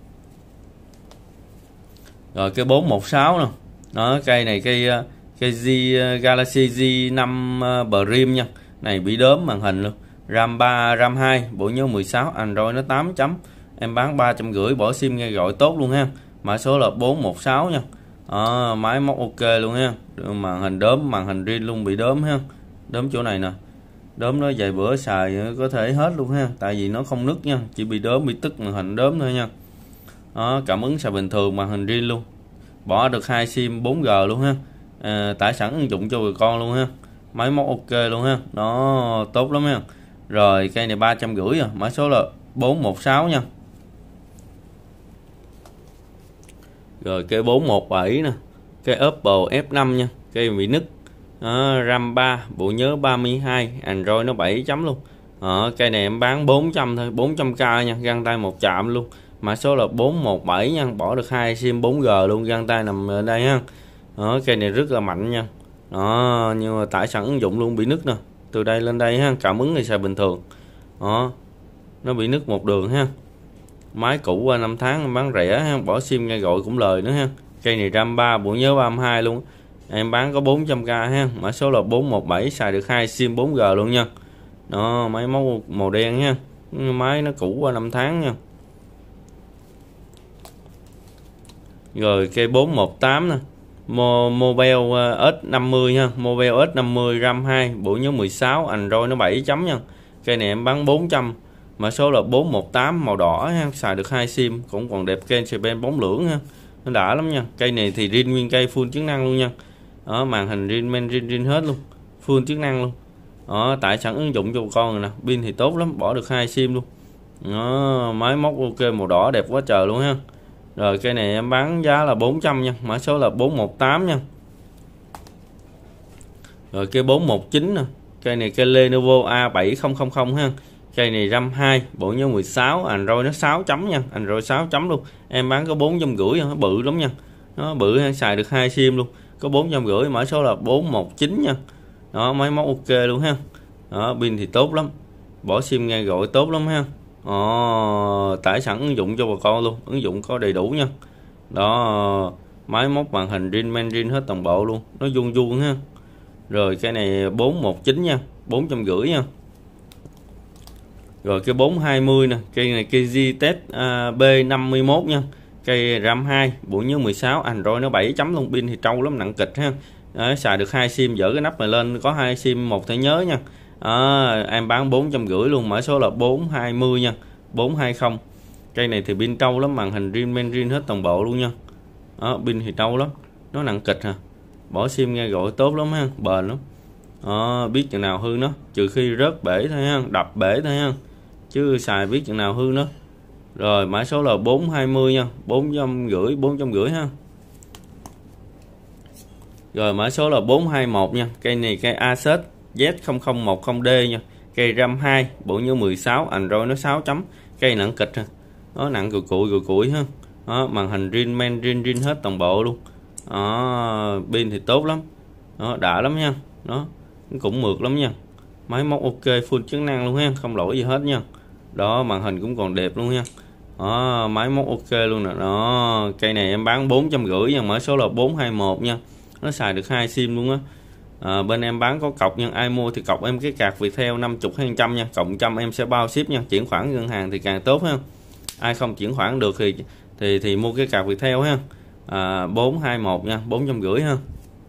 Rồi cái 416 nè. Đó, cây này cây Galaxy J5 Prime nha. Này bị đốm màn hình luôn. RAM 3, RAM 2, bộ nhớ 16, Android nó 8 chấm. Em bán 350, bỏ sim nghe gọi tốt luôn ha. Mã số là 416 nha. Máy móc ok luôn ha. Màn hình đốm, màn hình rin luôn, bị đốm ha. Đốm chỗ này nè. Đốm nó vài bữa xài có thể hết luôn ha, tại vì nó không nứt nha, chỉ bị đốm, bị tức màn hình đốm thôi nha. Đó, cảm ứng xài bình thường, màn hình rin luôn. bỏ được 2 sim 4G luôn ha. Tải sẵn ứng dụng cho bà con luôn ha, máy móc ok luôn ha, nó tốt lắm ha. Rồi cây này 350 à, mã số là 416 nha. Rồi cây 417 nè, cây Oppo F5 nha, cây bị nứt. RAM 3, bộ nhớ 32, Android nó 7 chấm luôn. Cây này em bán 400 thôi, 400k nha, găng tay một chạm luôn. Mã số là 417 nha, bỏ được 2 sim 4G luôn, găng tay nằm ở đây ha. Cây này rất là mạnh nha. Nhưng mà tải sẵn ứng dụng luôn, bị nứt nè. Từ đây lên đây ha, cảm ứng thì xài bình thường. Nó bị nứt một đường ha. Máy cũ qua 5 tháng bán rẻ ha, bỏ sim ngay gọi cũng lời nữa ha. Cây này RAM 3, bộ nhớ 32 luôn. Em bán có 400k ha. Mã số là 417, xài được 2 sim 4G luôn nha. Đó, máy màu đen ha. Máy nó cũ qua 5 tháng nha. Rồi cây 418 nè, Mobile S50 nha, Mobile S50 RAM 2, bộ nhớ 16, Android nó 7 chấm nha. Cây này em bán 400. Mã số là 418, màu đỏ ha, xài được 2 sim, cũng còn đẹp, kênh Spen bóng lưỡng ha. Nó đã lắm nha. Cây này thì rin nguyên cây full chức năng luôn nha. Màn hình rin hết luôn, full chức năng luôn. Tải sẵn ứng dụng cho con rồi nè, pin thì tốt lắm, bỏ được 2 sim luôn. Máy móc ok, màu đỏ đẹp quá trời luôn ha. Rồi cây này em bán giá là 400 nha, mã số là 418 nha. Rồi cây 419 nè, cây này cây Lenovo A7000 ha. Cây này RAM 2, bộ nhớ 16, Android nó 6 chấm nha, Android 6 chấm luôn. Em bán có 450, nó bự lắm nha. Nó bự ha, xài được 2 sim luôn. Có 450, mã số là 419 nha. Đó, máy móc ok luôn ha. Pin thì tốt lắm. Bỏ sim nghe gọi tốt lắm ha. Tải sẵn ứng dụng cho bà con luôn, ứng dụng có đầy đủ nha. Đó, máy móc màn hình rin hết toàn bộ luôn, nó vuông ha. Rồi cái này 419 nha, 450 nha. Rồi cái 420 nè, cây này cây Ztest B51 nha. Cây RAM 2, bộ nhớ 16, Android nó 7 chấm luôn, pin thì trâu lắm, nặng kịch ha. Đấy, xài được 2 sim, dỡ cái nắp này lên có 2 sim một thẻ nhớ nha. Em bán 450 luôn, mã số là 420 nha, 420. Cây này thì pin trâu lắm, màn hình rin hết toàn bộ luôn nha. Pin thì trâu lắm, nó nặng kịch ha. Bỏ sim nghe gọi tốt lắm ha, bền lắm. Biết chừng nào hư nó, trừ khi rớt bể thôi ha, đập bể thôi ha, chứ xài biết chừng nào hư nó. Rồi mã số là 420 nha, 450 ha. Rồi mã số là 421 nha, cây này cây Asus Z0010D nha. Cây RAM 2, bộ nhớ 16, Android nó 6 chấm. Cây nặng kịch ha, nó nặng cùi ha. Màn hình rin hết toàn bộ luôn. Pin thì tốt lắm, đã lắm nha. Nó cũng mượt lắm nha. Máy móc ok, full chức năng luôn ha, không lỗi gì hết nha. Đó, màn hình cũng còn đẹp luôn nha. Máy móc ok luôn nè. Đó, cây này em bán 450 nha, mã số là 421 nha. Nó xài được 2 sim luôn á. Bên em bán có cọc nha, ai mua thì cọc em cái card Viettel 50 hay 100 nha, cộng 100 em sẽ bao ship nha. Chuyển khoản ngân hàng thì càng tốt ha. Ai không chuyển khoản được thì mua cái card Viettel ha. 421 nha, 450 ha.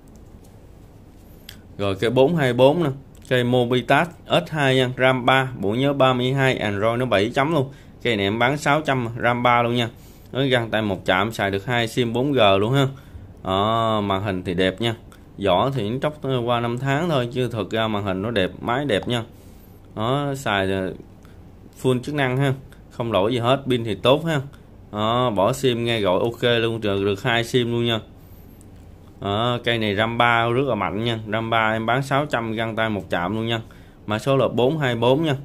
Rồi cây 424 nè, cây Mobitas S2 nha, RAM 3, bộ nhớ 32, Android nó 7 chấm luôn. Cây này em bán 600, RAM 3 luôn nha. Nó găng tay một chạm, xài được 2 sim 4G luôn ha. Màn hình thì đẹp nha. Vỏ thì nó tróc qua 5 tháng thôi, chứ thực ra màn hình nó đẹp, máy đẹp nha. Xài full chức năng ha, không lỗi gì hết, pin thì tốt ha. Bỏ sim nghe gọi ok luôn, được 2 sim luôn nha. Cây này RAM 3 rất là mạnh nha, RAM 3 em bán 600, găng tay một chạm luôn nha. Mã số là 424 nha.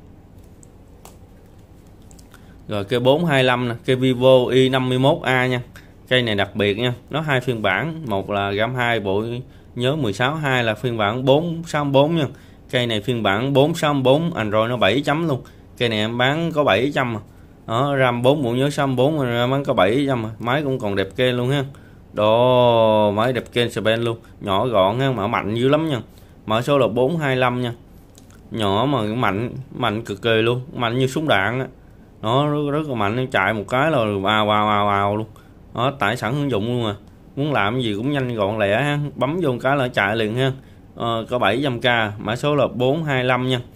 Rồi cây 425 nè, cây Vivo i51A nha. Cây này đặc biệt nha, nó 2 phiên bản, một là RAM 2 bộ nhớ 16, 2 là phiên bản 464 nha. Cây này phiên bản 464, Android nó 7 chấm luôn. Cây này em bán có 700 RAM 4 bộ nhớ 64 mà bán có 700 máy cũng còn đẹp kê luôn ha. Đồ máy đẹp kênh Spen luôn, nhỏ gọn ha, mà mạnh dữ lắm nha. Mã số là 425 nha. Nhỏ mà mạnh cực kỳ luôn, mạnh như súng đạn á. Nó rất là mạnh, chạy một cái là ào luôn. Tải sẵn ứng dụng luôn à. Muốn làm gì cũng nhanh gọn lẹ ha, bấm vô một cái là chạy liền ha. Có 700k, mã số là 425 nha.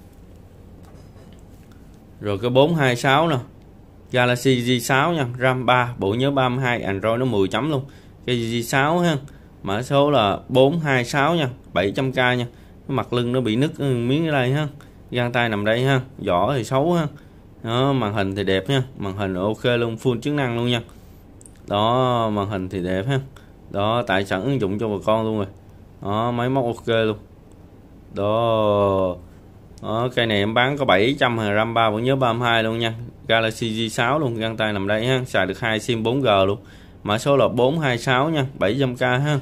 Rồi cái 426 nè, Galaxy J6 nha, RAM 3, bộ nhớ 32, Android nó 10 chấm luôn. cây G6 ha, mã số là 426 nha, 700k nha. Cái mặt lưng nó bị nứt miếng ở đây ha, gang tay nằm đây ha, vỏ thì xấu ha. Đó, màn hình thì đẹp nha, màn hình ok luôn, full chức năng luôn nha. Đó, màn hình thì đẹp ha. Đó, tại sẵn ứng dụng cho bà con luôn rồi. Đó, máy móc ok luôn. Đó. Đó, cây này em bán có 700 RAM 3 vẫn nhớ 32 luôn nha. Galaxy G6 luôn, găng tay nằm đây ha, xài được 2 sim 4G luôn. Mã số là 426 nha, 700k ha.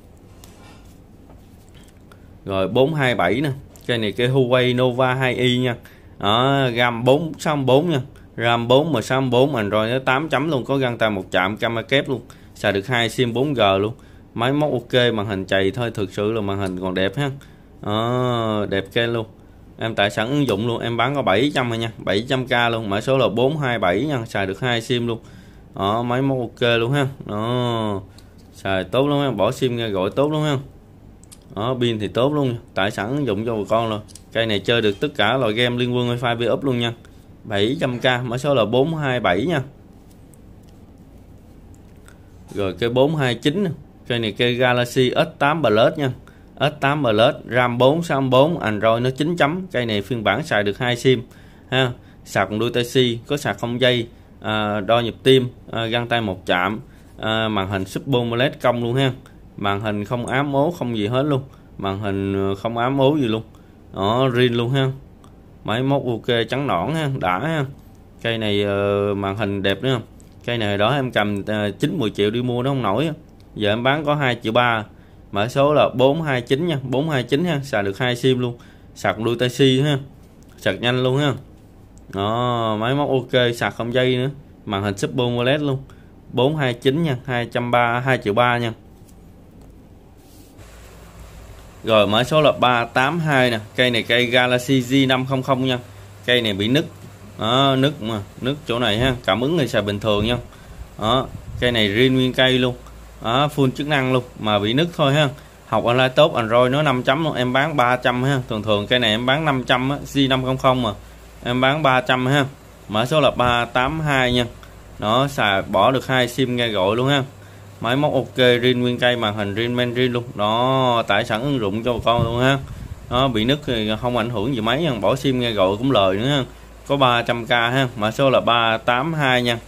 Rồi 427 nè. Cây này cây Huawei Nova 2i nha. Đó, RAM 464 nha. RAM 4 M64 Android nó 8 chấm luôn, có găng tay một chạm camera kép luôn. Xài được 2 sim 4G luôn. Máy móc ok, màn hình chày thôi, thực sự là màn hình còn đẹp ha. Đó, đẹp kê luôn. Em tải sẵn ứng dụng luôn, em bán có 700 rồi nha, 700k luôn. Mã số là 427 nha, xài được 2 sim luôn. Đó, máy móc ok luôn ha. Đó, xài tốt lắm ha, bỏ sim nghe gọi tốt luôn ha. Đó, pin thì tốt luôn, tải sẵn ứng dụng cho bà con rồi. Cây này chơi được tất cả loại game liên quân wifi V-up luôn nha. 700k, mã số là 427 nha. Rồi cây 429 nè. Cây này cây Galaxy S8 Plus nha. S8 Plus, RAM 464, Android nó 9 chấm. Cây này phiên bản xài được 2 sim ha. Sạc đuôi tai C, có sạc không dây, đo nhịp tim, găng tay một chạm, màn hình Super AMOLED cong luôn ha. Màn hình không ám ố không gì hết luôn. Màn hình không ám ố gì luôn. Đó, riêng luôn ha. Máy móc ok, trắng nõn ha, đã ha. Cây này màn hình đẹp nữa không? Cây này đó em cầm 9-10 triệu đi mua nó không nổi. Giờ em bán có 2,3 triệu. Mã số là 429 nha, 429 ha, xài được 2 sim luôn. Sạc đuôi tai C ha. Sạc nhanh luôn ha. Đó, máy móc ok, sạc không dây nữa. Màn hình Super AMOLED luôn. 429 nha, 2,3 triệu nha. Rồi mã số là 382 nè. Cây này cây Galaxy G500 nha. Cây này bị nứt. Đó, nứt chỗ này ha. Cảm ứng thì xài bình thường nha. Đó, cây này riêng nguyên cây luôn. Đó, full chức năng luôn mà bị nứt thôi ha. Học online tốt, Android nó 5 chấm luôn, em bán 300 ha. Thường cây này em bán 500 á, G500 mà. Em bán 300 ha. Mã số là 382 nha. Nó xài bỏ được 2 sim nghe gọi luôn ha. Máy móc ok, riêng nguyên cây, màn hình riêng men riêng luôn. Đó, tải sẵn ứng dụng cho bà con luôn ha. Nó bị nứt thì không ảnh hưởng gì mấy nha, bỏ sim nghe gọi cũng lời nữa ha. Có 300k ha. Mã số là 382 nha.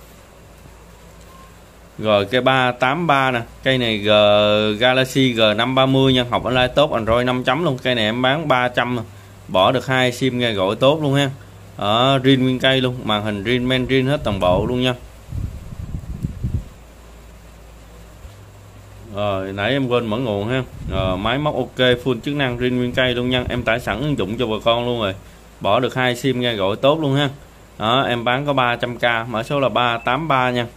Rồi cây 383 nè. Cây này Galaxy G530 nha, học online tốt, Android 5 chấm luôn. Cây này em bán 300 mà. Bỏ được 2 sim nghe gọi tốt luôn ha. Ở riêng nguyên cây luôn, màn hình riêng men riêng hết toàn bộ luôn nha. Rồi nãy em quên mở nguồn ha. Rồi, máy móc ok, full chức năng, riêng nguyên cây luôn nha. Em tải sẵn ứng dụng cho bà con luôn rồi. Bỏ được 2 sim nghe gọi tốt luôn ha. Đó, em bán có 300k, mã số là 383 nha.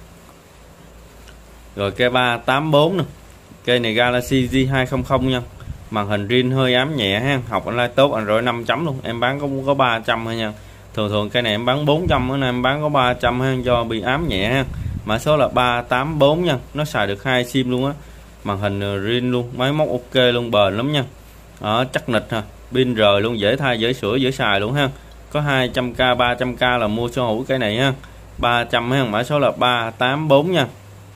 Rồi cây 384 nè. Cây này Galaxy G200 nha. Màn hình riêng hơi ám nhẹ ha, học online tốt, Android 5 chấm luôn. Em bán có 300 thôi nha. Thường cây này em bán 400, nên em bán có 300 ha, do bị ám nhẹ ha. Mã số là 384 nha. Nó xài được 2 sim luôn á. Màn hình riêng luôn, máy móc ok luôn, bền lắm nha. Đó, chắc nịch ha. Pin rời luôn, dễ thay, dễ sửa, dễ xài luôn ha. Có 200k, 300k là mua sở hữu cái này ha. 300 ha, mã số là 384 nha.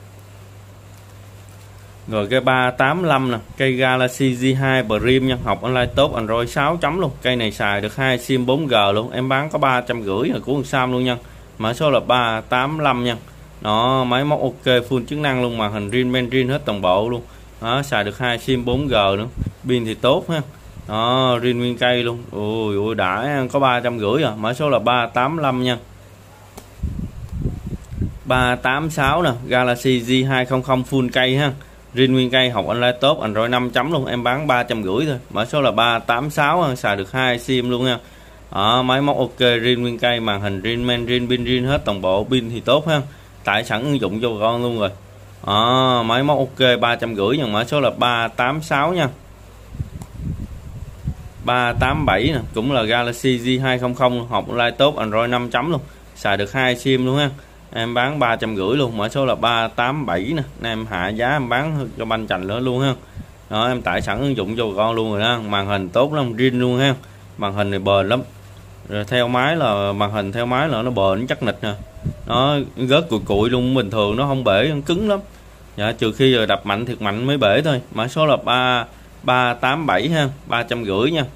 Rồi cây 385 nè, cây Galaxy G2 Prime nha, học online tốt, Android 6 chấm luôn. Cây này xài được 2 sim 4G luôn, em bán có 350 rồi của thằng Sam luôn nha. Mã số là 385 nha. Đó, máy móc ok, full chức năng luôn, màn hình riêng men riêng hết toàn bộ luôn. Đó, xài được 2 sim 4G nữa. Pin thì tốt ha. Đó, riêng nguyên cây luôn. Ui đã, có 350 à. Mã số là 385 nha. 386 nè, Galaxy G200 full cây ha. Riêng nguyên cây, học online tốt, Android 5 chấm luôn, em bán 350 thôi. Mã số là 386, xài được 2 sim luôn nha. Máy móc ok, riêng nguyên cây, màn hình riêng men riêng, pin riêng hết toàn bộ, pin thì tốt ha. Tải sẵn ứng dụng cho bà con luôn rồi. Máy móc ok, 350 nha. Mã số là 386 nha. 387 nè, cũng là Galaxy G200, học online tốt, Android 5 chấm luôn, xài được 2 sim luôn ha. Em bán 350 luôn. Mã số là 387 nè. Em hạ giá em bán cho banh chành nữa luôn ha. Đó, em tải sẵn ứng dụng cho bà con luôn rồi đó. Màn hình tốt lắm, riêng luôn ha. Màn hình này bền lắm. Rồi theo máy là màn hình theo máy là nó bền chắc nịch nè. Nó rớt cùi luôn, bình thường nó không bể, nó cứng lắm. Dạ, trừ khi rồi đập mạnh thiệt mạnh mới bể thôi. Mã số là 387 ha, 350 nha.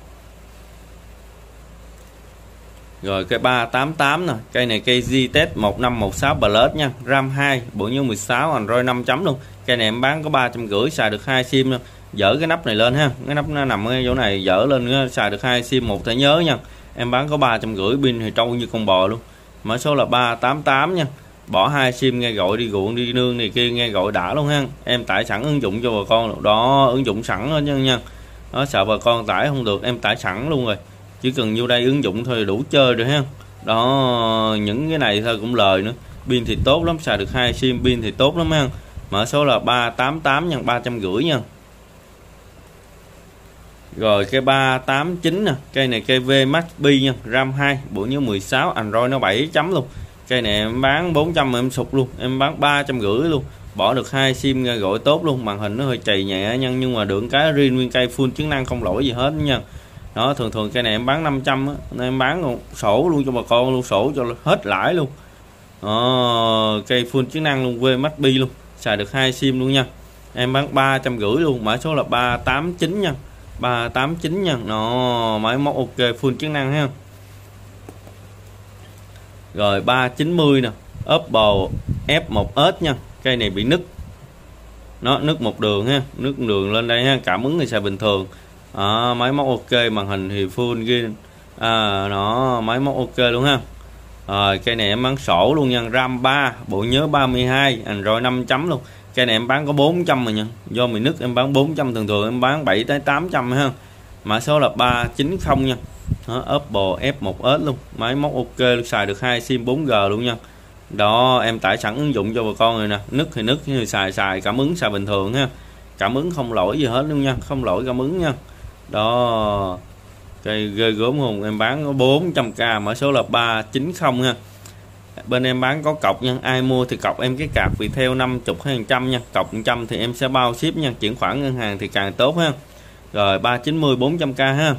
Rồi cây 388 nè, cây này cây GTEC 1516 Plus nha, RAM 2, bộ nhớ 16, Android 5 chấm luôn. Cây này em bán có 350, xài được 2 sim luôn. Dỡ cái nắp này lên ha, cái nắp nó nằm ở chỗ này, dỡ lên xài được 2 sim, một thẻ nhớ nha. Em bán có 350, pin thì trâu như con bò luôn. Mã số là 388 nha. Bỏ 2 sim nghe gọi đi ruộng đi nương này kia nghe gọi đã luôn ha. Em tải sẵn ứng dụng cho bà con đó, ứng dụng sẵn đó nha. Đó, sợ bà con tải không được, em tải sẵn luôn rồi. Chỉ cần vô đây ứng dụng thôi đủ chơi rồi ha. Đó, những cái này thôi cũng lời nữa. Pin thì tốt lắm, xài được 2 sim, pin thì tốt lắm ha. Mã số là 388 nha, 350 nha. Rồi cây 389 nè, cây này cây V Max B nha, RAM 2, bộ nhớ 16, Android nó 7 chấm luôn. Cây này em bán 400 mà em sụt luôn, em bán 350 luôn. Bỏ được 2 sim gọi tốt luôn, màn hình nó hơi chày nhẹ nha, nhưng mà được cái riêng nguyên cây full chức năng không lỗi gì hết nha. Đó, thường cây này em bán 500 á, nên em bán sổ luôn cho bà con luôn, sổ cho hết lãi luôn. Đó, cây full chức năng luôn, V Max B luôn, xài được 2 sim luôn nha. Em bán 350 luôn, mã số là 389 nha. 389 nha. Nó máy móc ok, full chức năng ha. Rồi 390 nè, Oppo F1s nha. Cây này bị nứt. Nó nứt một đường ha, nứt đường lên đây ha, cảm ứng thì xài bình thường. Máy móc ok, màn hình thì full ghi. Nó máy móc ok luôn ha. Rồi cây này em bán sổ luôn nha, RAM 3, bộ nhớ 32, Android 5 chấm luôn. Cây này em bán có 400 rồi nha. Do mình nứt em bán 400, thường em bán 7 tới 800 ha. Mã số là 390 nha. Đó, Oppo F1s luôn, máy móc ok, xài được 2 sim 4G luôn nha. Đó, em tải sẵn ứng dụng cho bà con rồi nè. Nứt thì nứt, như xài cảm ứng xài bình thường ha. Cảm ứng không lỗi gì hết luôn nha, không lỗi cảm ứng nha. Đó, cây ghê gớm hùng, em bán có 400k, mã số là 390 ha. Bên em bán có cọc nha, ai mua thì cọc em cái card Viettel 50 hay 100 nha, cọc 100 thì em sẽ bao ship nha, chuyển khoản ngân hàng thì càng tốt ha. Rồi 390 400k ha.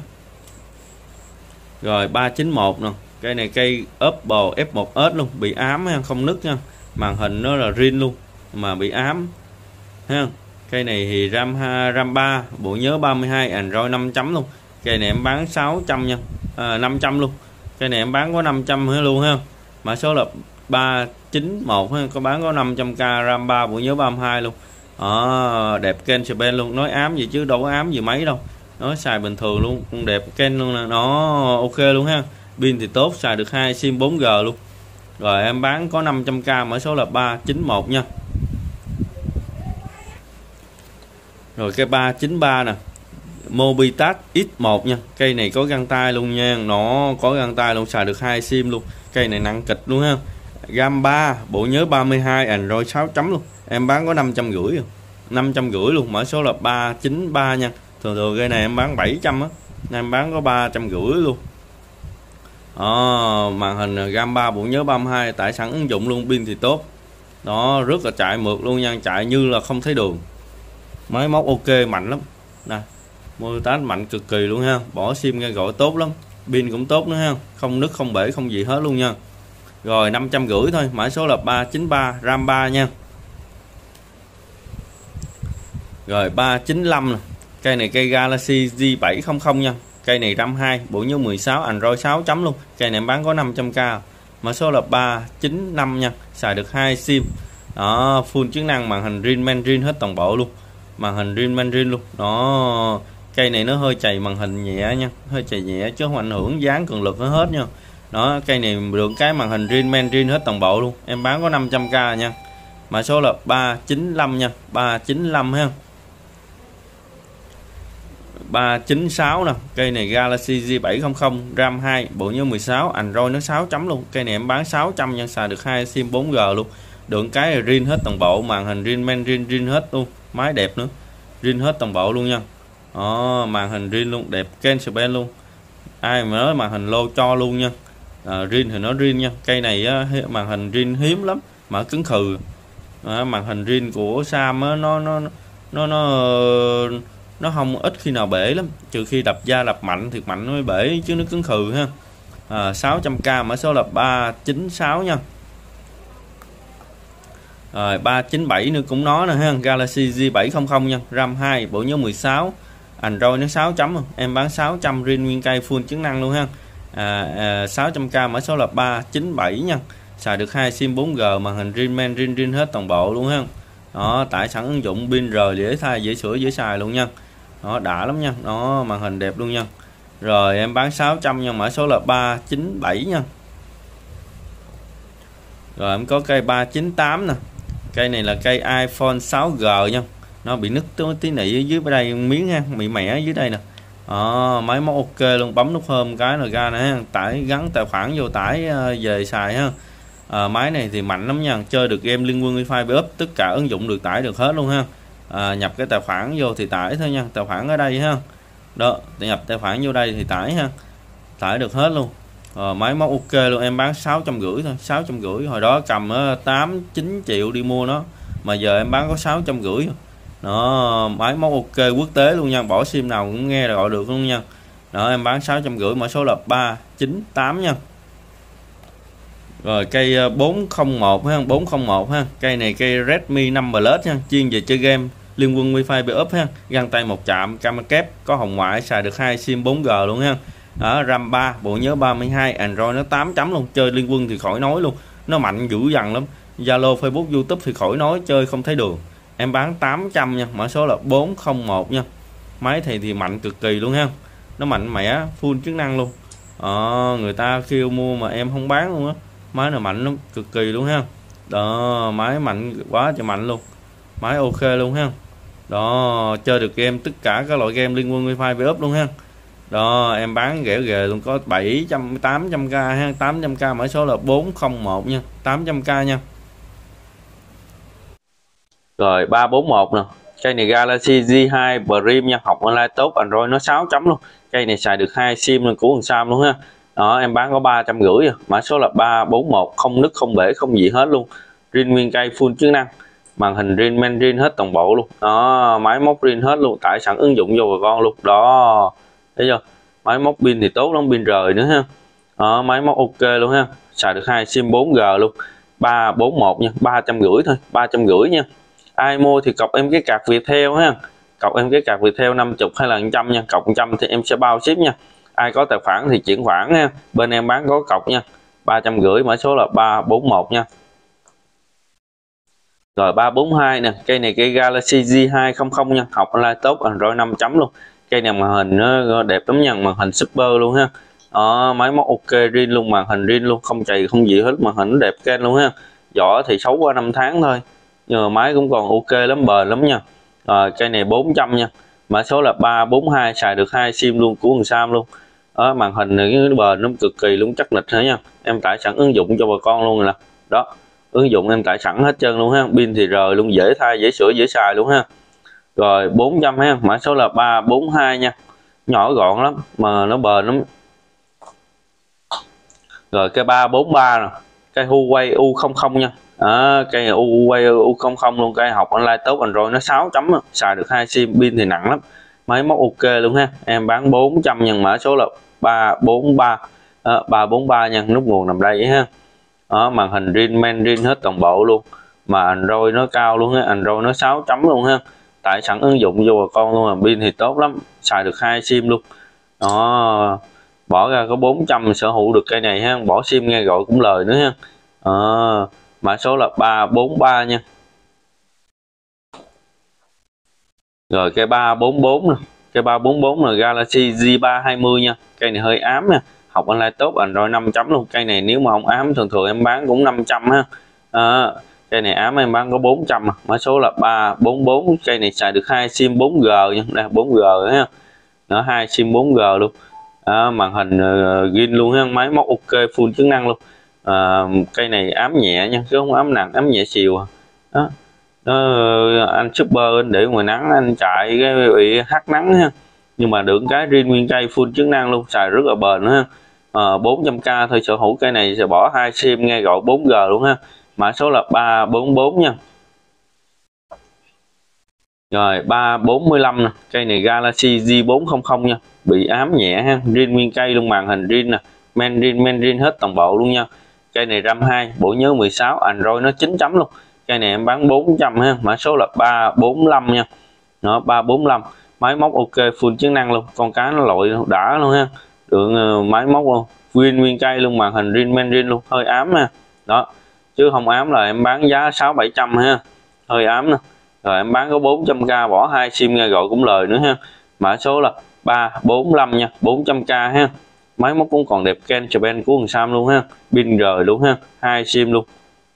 Rồi 391 nè, cây này cây Oppo F1s luôn, bị ám ha, không nứt nha, màn hình nó là zin luôn mà bị ám ha. Cây này thì RAM 3, bộ nhớ 32, Android 5 chấm luôn. Cây này em bán 600 nha, 500 luôn. Cây này em bán có 500 luôn ha. Mã số là 391 ha, có bán có 500k, RAM 3, bộ nhớ 32 luôn. Đẹp kênh Spen luôn, nói ám gì chứ đâu có ám gì mấy đâu. Nó xài bình thường luôn, cũng đẹp kênh luôn nè, nó ok luôn ha. Pin thì tốt, xài được 2 sim 4G luôn. Rồi em bán có 500k, mã số là 391 nha. Rồi cái 393 nè, Mobitas X1 nha. Cây này có găng tay luôn nha, nó có găng tay luôn, xài được 2 sim luôn. Cây này nặng kịch luôn ha. RAM 3, bộ nhớ 32, Android 6 chấm luôn. Em bán có 550 rồi. 550 luôn, mã số là 393 nha. Thường cây này em bán 700 á, em bán có 350 luôn. Màn hình RAM 3, bộ nhớ 32, tải sẵn ứng dụng luôn, pin thì tốt. Đó, rất là chạy mượt luôn nha, chạy như là không thấy đường. Máy móc ok, mạnh lắm. Nè, Mobitas mạnh cực kỳ luôn ha, bỏ sim nghe gọi tốt lắm, pin cũng tốt nữa ha, không nứt không bể không gì hết luôn nha. Rồi 550 thôi, mã số là 393, RAM 3 nha. Rồi 395 nè, cây này cây Galaxy J700 nha. Cây này RAM 2, bộ nhớ 16, Android 6 chấm luôn. Cây này em bán có 500k, mã số là 395 nha, xài được 2 sim. Đó, full chức năng, màn hình zin man zin hết toàn bộ luôn, màn hình zin man zin luôn. Đó, cây này nó hơi chày màn hình nhẹ nha, hơi chày nhẹ chứ không ảnh hưởng dáng cường lực nó hết nha. Đó, cây này được cái màn hình zin man zin hết toàn bộ luôn, em bán có 500k nha. Mã số là 395 nha, 395 ha. 396 nè, cây này Galaxy J700, RAM 2, bộ nhớ 16, Android nó 6 chấm luôn. Cây này em bán 600 nha, xài được 2 sim 4G luôn. Được cái là zin hết toàn bộ, màn hình zin man zin hết luôn, máy đẹp nữa, zin hết toàn bộ luôn nha. Màn hình zin luôn, đẹp kênh Spen luôn. Ai mà nói màn hình lô cho luôn nha. Zin thì nó zin nha. Cây này á, màn hình zin hiếm lắm mà cứng khừ. Màn hình zin của Sam á, nó không ít khi nào bể lắm, trừ khi đập da đập mạnh thiệt mạnh nó mới bể chứ nó cứng khừ ha. 600k, mã số là 396 nha. Rồi 397 nữa cũng nó nè ha, Galaxy J700 nha, RAM 2, bộ nhớ 16, Android nó 6 chấm, em bán 600, riêng nguyên cây full chức năng luôn ha. 600k, mã số là 397 nha. Xài được 2 sim 4G, màn hình rin hết toàn bộ luôn ha. Đó, tải sẵn ứng dụng, pin rời dễ thay, dễ sửa, dễ xài luôn nha. Đó, đã lắm nha. Đó, màn hình đẹp luôn nha. Rồi em bán 600 nha, mã số là 397 nha. Rồi em có cây 398 nè. Cây này là cây iPhone 6G nha. Nó bị nứt tí nị ở dưới đây miếng ha, bị mẻ ở dưới đây nè. Máy móc ok luôn, bấm nút hôm cái là ra nè, tải gắn tài khoản vô tải về xài ha. Máy này thì mạnh lắm nha, chơi được game Liên Quân Wi-Fi Bluetooth, tất cả ứng dụng được tải được hết luôn ha. Nhập cái tài khoản vô thì tải thôi nha, tài khoản ở đây ha. Đó, nhập tài khoản vô đây thì tải ha, tải được hết luôn. Máy móc ok luôn, em bán 650 thôi, 650. Hồi đó cầm 8-9 triệu đi mua nó, mà giờ em bán có 650. Đó, máy móc ok quốc tế luôn nha, bỏ sim nào cũng nghe là gọi được luôn nha. Đó, em bán 650, mã số là 398 nha. Rồi cây 401 ha, 401 ha. Cây này cây Redmi 5 Plus ha, chuyên về chơi game Liên Quân Wi-Fi Bluetooth ha, găng tay một chạm, camera kép, có hồng ngoại, xài được 2 sim 4G luôn ha. Đó, RAM 3, bộ nhớ 32, Android nó 8 chấm luôn, chơi Liên Quân thì khỏi nói luôn, nó mạnh dữ dằn lắm. Zalo, Facebook, YouTube thì khỏi nói, chơi không thấy đường. Em bán 800 nha, mã số là 401 nha. Máy thì mạnh cực kỳ luôn ha, nó mạnh mẽ, full chức năng luôn. Người ta kêu mua mà em không bán luôn á. Máy này mạnh lắm, cực kỳ luôn ha. Đó, máy mạnh quá trời mạnh luôn, máy ok luôn ha. Đó, chơi được game tất cả các loại game Liên Quân Wi-Fi Bluetooth luôn ha. Đó, em bán ghẻ ghề luôn, có 700 800k ha, 800k, mã số là 401 nha, 800k nha. Rồi 341 nè. Cây này Galaxy J2 Prime nha, học online tốt, Android nó 6 chấm luôn. Cây này xài được 2 sim của thằng Sam luôn ha. Đó, em bán có 350, mã số là 341, không nứt không bể không gì hết luôn. Rin nguyên cây full chức năng, màn hình rin hết toàn bộ luôn. Đó, máy móc rin hết luôn, tải sẵn ứng dụng vô bà con luôn. Đó, thấy chưa? Máy móc pin thì tốt lắm, pin rời nữa ha. Đó, máy móc ok luôn ha. Xài được 2 sim 4G luôn. 341 nha, 350 thôi, 350 nha. Ai mua thì cọc em cái card Viettel ha, cọc em cái card Viettel 50 hay là 100 nha, cọc 100 thì em sẽ bao ship nha. Ai có tài khoản thì chuyển khoản ha, bên em bán có cọc nha. 350, mã số là 341 nha. Rồi 342 nè, cây này cây Galaxy J200 nha, học online tốt, Android 5 chấm luôn. Cây này màn hình nó đẹp lắm nha, màn hình super luôn ha. Máy móc ok rin luôn, màn hình rin luôn, không chày không gì hết, màn hình nó đẹp kênh luôn ha. Vỏ thì xấu qua 5 tháng thôi, nhưng mà máy cũng còn ok lắm, bền lắm nha. Rồi cây này 400 nha, mã số là 342, xài được 2 sim luôn của thằng Sam luôn. Đó, màn hình này cái bền nó cực kỳ luôn, chắc nịch nữa nha. Em tải sẵn ứng dụng cho bà con luôn rồi nè. Đó, ứng dụng em tải sẵn hết trơn luôn ha, pin thì rời luôn, dễ thay, dễ sửa, dễ xài luôn ha. Rồi 400 ha, mã số là 342 nha, nhỏ gọn lắm mà nó bền lắm. Rồi cái 343 nè, cái Huawei U00 nha. Cây này Huawei U00 luôn, cây học online tốt, Android nó 6 chấm, xài được 2 sim, pin thì nặng lắm, máy móc ok luôn ha. Em bán 400 nha, mã số là 343, 343 nha, nút nguồn nằm đây ha. Đó, màn hình rin hết toàn bộ luôn, mà Android nó cao luôn ha, Android nó 6 chấm luôn ha. Tải sẵn ứng dụng vô bà con luôn, pin thì tốt lắm, xài được 2 sim luôn. Đó, bỏ ra có 400 sở hữu được cây này ha, bỏ sim nghe gọi cũng lời nữa ha. Mã số là 343 nha. Rồi cây 344 nè, cây 344 là Galaxy J320 nha, cây này hơi ám nha, học online tốt, Android 5 chấm luôn. Cây này nếu mà không ám thường thường em bán cũng 500 ha. Cây này ám em bán có 400, mã số là 344. Cây này xài được 2 sim 4G nha, đây 4G ha. Nó 2 sim 4G luôn. Màn hình rin luôn ha, máy móc ok full chức năng luôn. Cây này ám nhẹ nha, chứ không ám nặng, ám nhẹ chiều. Đó, anh super anh để ngoài nắng anh chạy cái bị hắt nắng ha, nhưng mà được cái rin nguyên cây full chức năng luôn, xài rất là bền ha. 400k thôi, sở hữu cây này sẽ bỏ 2 sim nghe gọi 4G luôn ha, mã số là 344 nha. Rồi 345 nè, cây này Galaxy J400 nha, bị ám nhẹ ha, rin nguyên cây luôn, màn hình rin nè, men rin hết toàn bộ luôn nha. Cây này RAM 2, bộ nhớ 16, Android nó 9 chấm luôn. cây này em bán 400 ha, mã số là 345 nha. Đó 345, máy móc ok full chức năng luôn, con cá nó lội đã luôn ha, được máy móc luôn, nguyên cây luôn, màn hình rin men rin luôn, hơi ám ha. Đó chứ không ám là em bán giá 600-700 ha, hơi ám nè. Rồi em bán có 400k, bỏ 2 sim nghe gọi cũng lời nữa ha. Mã số là 345 nha, 400k ha. Máy móc cũng còn đẹp, Ken Japan của thằng Sam luôn ha, pin rời luôn ha, 2 sim luôn.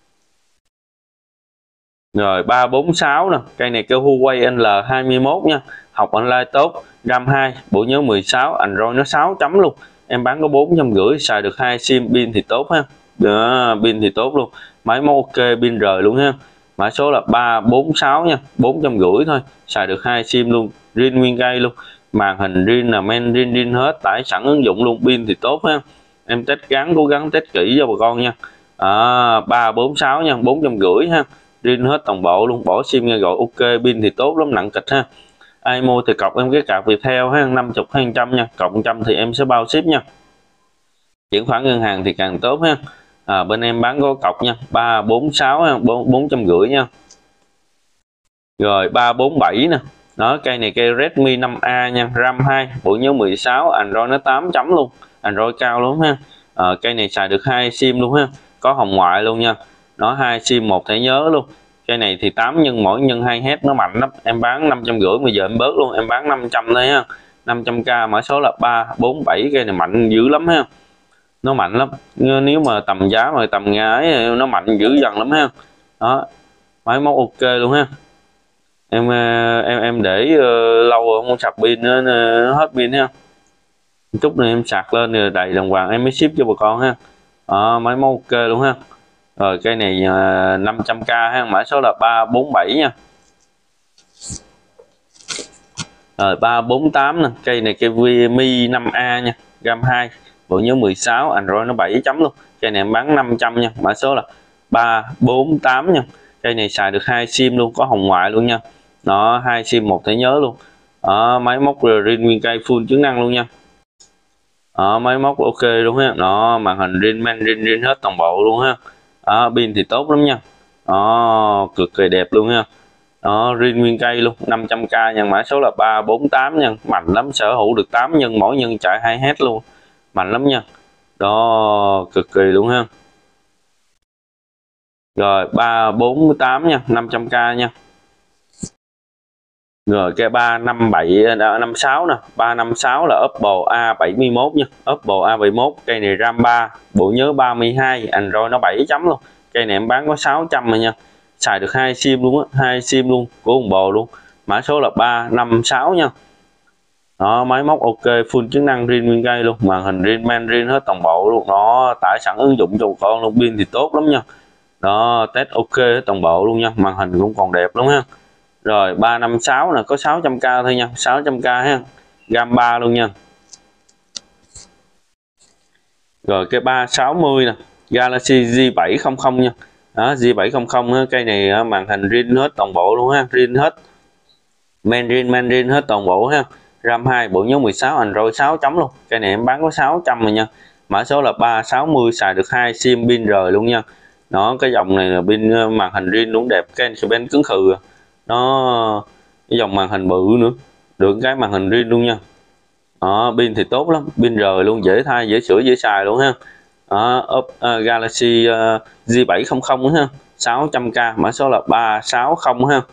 Rồi 346 nè, cây này kêu Huawei L21 nha, học online tốt, RAM 2, bộ nhớ 16, Android nó 6 chấm luôn. Em bán có 450, xài được 2 sim, pin thì tốt ha. Đó, pin thì tốt luôn. Máy móc ok, pin rời luôn ha. Mã số là 346 nha, 450 thôi, xài được 2 sim luôn, rin nguyên cây luôn. Màn hình rin là men rin hết, tải sẵn ứng dụng luôn, pin thì tốt ha. Em test cố gắng test kỹ cho bà con nha. 346 nha, 450 ha. Rin hết toàn bộ luôn, bỏ sim nghe gọi ok, pin thì tốt lắm, nặng kịch ha. Ai mua thì cọc em cái card Viettel ha, 50 hay 100 nha, cộng 100 thì em sẽ bao ship nha. Chuyển khoản ngân hàng thì càng tốt ha. Bên em bán có cọc nha, 346 ha, 450 nha. Rồi 347 nè. Đó, cây này cây Redmi 5A nha, RAM 2, bộ nhớ 16, Android nó 8 chấm luôn, Android cao lắm ha. Cây này xài được 2 sim luôn ha, có hồng ngoại luôn nha. Nó 2 sim 1 thẻ nhớ luôn. Cây này thì 8 nhân, mỗi nhân 2 Hz, nó mạnh lắm. Em bán 550, bây giờ em bớt luôn, em bán 500 thôi ha. 500k, mã số là 347, cây này mạnh dữ lắm ha. Nó mạnh lắm. Nếu mà tầm giá mà tầm ngái nó mạnh dữ dần lắm ha. Đó. Máy móc ok luôn ha. Em để lâu rồi không sạc pin nó hết pin ha. Chút này em sạc lên rồi đầy đồng hoàng em mới ship cho bà con ha. Máy móc ok luôn ha. Rồi cây này 500k ha, mã số là 347 nha. Rồi 348 nè, cây này cây Mi 5A nha, RAM 2, bộ nhớ 16, Android nó 7 chấm luôn. Cây này em bán 500 nha, mã số là 348 nha. Cây này xài được 2 sim luôn, có hồng ngoại luôn nha. Nó 2 sim 1 thẻ nhớ luôn. Máy móc rin nguyên cây full chức năng luôn nha. Máy móc ok luôn ha. Nó màn hình rin men rin hết toàn bộ luôn ha. Pin thì tốt lắm nha. Cực kỳ đẹp luôn ha. Rin nguyên cây luôn, 500k nha, mã số là 348 nha, mạnh lắm, sở hữu được 8 nhân, mỗi nhân chạy 2 Hz luôn, mạnh lắm nha. Đó, cực kỳ luôn ha. Rồi 348 nha, 500k nha. Rồi cái 35756 nè, 356 là Oppo A71 nha, Oppo A71, cây này RAM 3, bộ nhớ 32, Android nó 7 chấm luôn. Cây này em bán có 600 rồi nha. Xài được 2 sim luôn á, 2 sim luôn của Oppo luôn. Mã số là 356 nha. Đó, máy móc ok, full chức năng rin nguyên cây luôn, màn hình rin men rin hết toàn bộ luôn. Nó tải sẵn ứng dụng cho con luôn, pin thì tốt lắm nha. Đó, test ok hết toàn bộ luôn nha, màn hình cũng còn đẹp lắm ha. Rồi 356 là có 600k thôi nha, 600k ha. RAM 3 luôn nha. Rồi cái 360 nè, Galaxy J700 nha. Đó, J700 cây này màn hình rin hết toàn bộ luôn ha, rin hết. Men rin hết toàn bộ ha. RAM 2, bộ nhớ 16, Android 6 chấm luôn. Cây này em bán có 600 rồi nha. Mã số là 360, xài được 2 sim, pin rời luôn nha. Đó, cái dòng này là pin màn hình rin cũng đẹp, cái bên cứng khừ. Nó cái dòng màn hình bự nữa, được cái màn hình rin luôn nha. Pin thì tốt lắm, pin rời luôn, dễ thay, dễ sửa, dễ xài luôn ha. Galaxy J700 ha, 600k, mã số là 360 ha.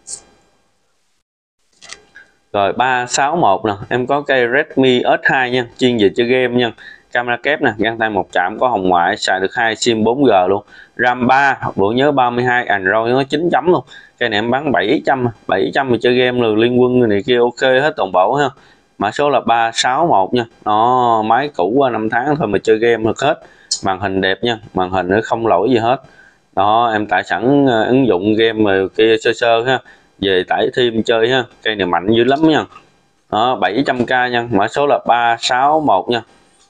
Rồi 361 nè, em có cây Redmi S2 nha, chuyên về chơi game nha. Camera kép nè, găng tay một chạm, có hồng ngoại, xài được 2 sim 4G luôn. RAM 3, bộ nhớ 32, Android nó 9 chấm luôn. Cây này em bán 700 mà chơi game rồi liên quân này kia ok hết toàn bộ ha. Mã số là 361 nha. Nó máy cũ qua 5 tháng thôi mà chơi game được hết. Màn hình đẹp nha, màn hình nó không lỗi gì hết. Đó, em tải sẵn ứng dụng game rồi kia sơ ha. Về tải thêm chơi ha. Cây này mạnh dữ lắm nha. Đó, 700k nha, mã số là 361 nha.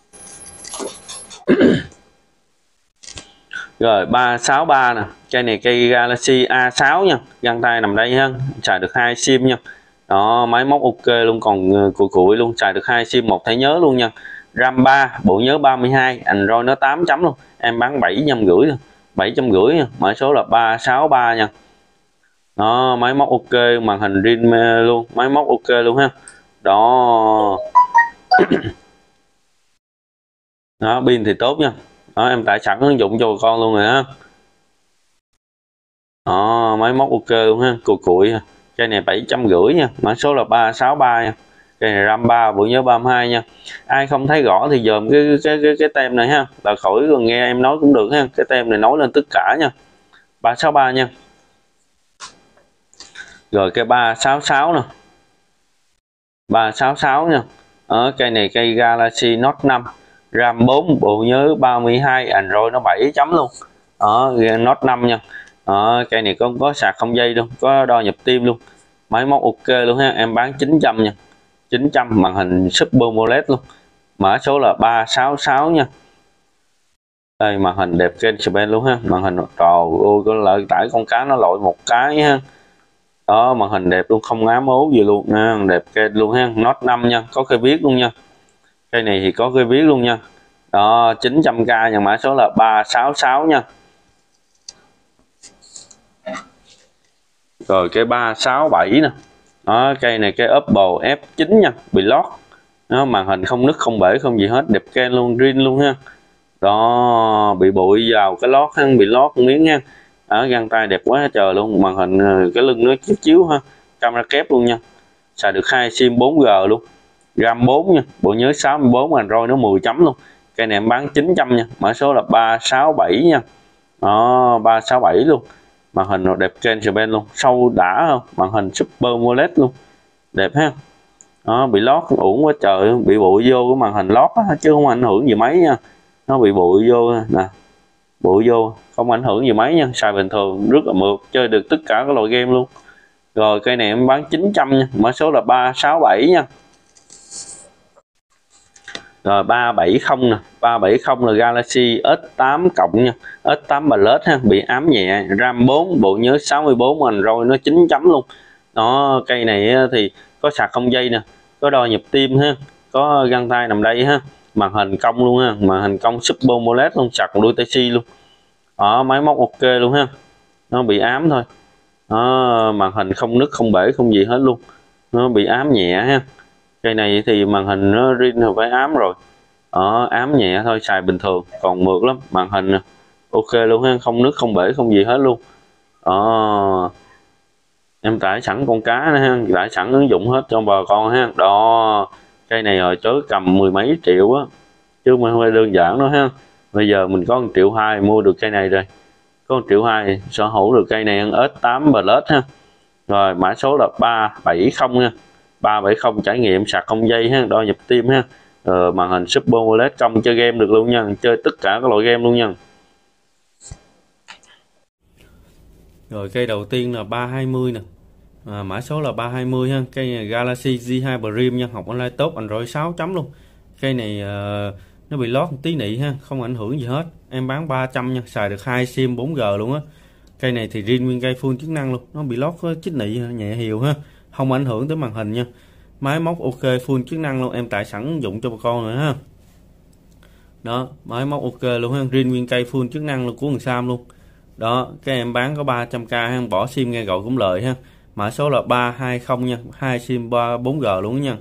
Rồi 363 nè, cây này cây Galaxy A6 nha, găng tay nằm đây ha, xài được 2 sim nha. Đó, máy móc ok luôn, còn cùi luôn, xài được 2 sim 1 thẻ nhớ luôn nha. RAM 3, bộ nhớ 32, Android nó 8 chấm luôn. Em bán 750 thôi. 750 nha, mã số là 363 nha. Đó, máy móc ok, màn hình zin luôn, máy móc ok luôn ha. Đó. Đó, pin thì tốt nha. Đó, em tải sẵn ứng dụng cho bà con luôn rồi ha. Đó, máy móc ok luôn ha, cùi ha. Cây này 750 nha, mã số là 363 nha. Cây này RAM 3, bộ nhớ 32 nha. Ai không thấy rõ thì dòm cái tem này ha, là khỏi còn nghe em nói cũng được ha. Cái tem này nói lên tất cả nha. 363 nha. Rồi cây 366 nè. 366 nha. Ở cây này cây Galaxy Note 5, RAM 4, bộ nhớ 32, Android nó 7 chấm luôn. Ở Note 5 nha. Cây này có sạc không dây luôn, có đo nhập tim luôn. Máy móc ok luôn ha, em bán 900 nha. 900, màn hình Super AMOLED luôn. Mã số là 366 nha. Đây, màn hình đẹp trên Spen luôn ha. Màn hình trời ơi, có lợi tải con cá nó lội một cái ha. Đó, màn hình đẹp luôn, không ám ố gì luôn nha, đẹp kê luôn ha. Note 5 nha, có cây viết luôn nha. Cây này thì có cây viết luôn nha. Đó, 900k nha, mã số là 366 nha. Rồi cái 367 nè. Đó, cây này cái Oppo F9 nha, bị lót. Đó, màn hình không nứt không bể không gì hết, đẹp ken luôn, zin luôn ha. Đó, bị bụi vào cái lót ha, bị lót miếng ha. Ở găng tay đẹp quá trời luôn, màn hình cái lưng nó chiếu chiếu ha, camera kép luôn nha. Xài được 2 sim 4G luôn. RAM 4 nha, bộ nhớ 64, Android nó 10 chấm luôn. Cây này em bán 900 nha, mã số là 367 nha. Đó, 367 luôn. Màn hình đẹp trên Spen luôn, sâu đã không? Màn hình Super AMOLED luôn. Đẹp ha. Đó, bị lót uổng quá trời, bị bụi vô cái màn hình lót á, chứ không ảnh hưởng gì mấy nha. Nó bị bụi vô nè. Bụi vô không ảnh hưởng gì mấy nha, xài bình thường rất là mượt, chơi được tất cả các loại game luôn. Rồi cây này em bán 900 nha, mã số là 367 nha. Rồi 370 nè, 370 là Galaxy S8 cộng nha, S8 Plus ha, bị ám nhẹ, RAM 4, bộ nhớ 64, Android nó 9 chấm luôn. Đó, cây này thì có sạc không dây nè, có đo nhịp tim ha, có găng tay nằm đây ha, màn hình cong luôn ha, màn hình cong Super AMOLED luôn, sạc đuôi Type-C luôn. Đó, máy móc ok luôn ha, nó bị ám thôi. Đó, màn hình không nứt không bể không gì hết luôn, nó bị ám nhẹ ha. Cây này thì màn hình nó riêng thì phải ám rồi. Đó, ám nhẹ thôi, xài bình thường, còn mượt lắm, màn hình ok luôn ha, không nứt không bể không gì hết luôn. Đó, em tải sẵn con cá nữa ha, tải sẵn ứng dụng hết cho bà con ha. Đó, cây này hồi chớ cầm mười mấy triệu á, chứ không phải đơn giản đâu ha. Bây giờ mình có 1,2 triệu mua được cây này rồi, có 1,2 triệu sở hữu được cây này ăn S8 Plus ha. Rồi mã số là 370 nha, 370 trải nghiệm sạc không dây ha, đo nhịp tim ha. Màn hình Super AMOLED công chơi game được luôn nha, chơi tất cả các loại game luôn nha. Rồi cây đầu tiên là 320 nè, mã số là 320 ha. Cây này Galaxy Z2 Prime nha, học online tốt, Android 6 chấm luôn. Cây này nó bị lót một tí nị ha, không ảnh hưởng gì hết, em bán 300 nha, xài được 2 sim 4G luôn á. Cây này thì riêng nguyên cây full chức năng luôn, nó bị lót chích nị nhẹ hiều ha, không ảnh hưởng tới màn hình nha. Máy móc ok full chức năng luôn, em tải sẵn ứng dụng cho bà con nữa ha. Đó, máy móc ok luôn ha, riêng nguyên cây full chức năng luôn của thằng Sam luôn. Đó, cái em bán có 300k ha, bỏ sim nghe gọi cũng lợi ha. Mã số là 320 nha, 2 sim 4G luôn nha.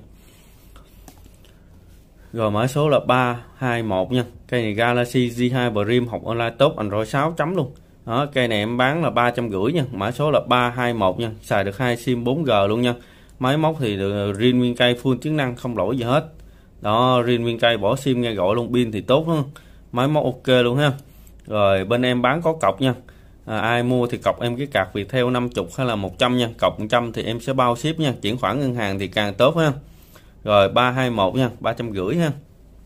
Rồi mã số là 321 nha. Cây này Galaxy Z2 Prime học online tốt, Android 6 chấm luôn. Đó, cây này em bán là 350 nha, mã số là 321 nha, xài được 2 sim 4G luôn nha. Máy móc thì được riêng nguyên cây full chức năng, không lỗi gì hết. Đó, riêng nguyên cây bỏ sim nghe gọi luôn, pin thì tốt hơn. Máy móc ok luôn ha. Rồi bên em bán có cọc nha. Ai mua thì cọc em cái card Viettel 50 hay là 100 nha, cọc 100 thì em sẽ bao ship nha, chuyển khoản ngân hàng thì càng tốt ha. Rồi 321 nha, 350 ha.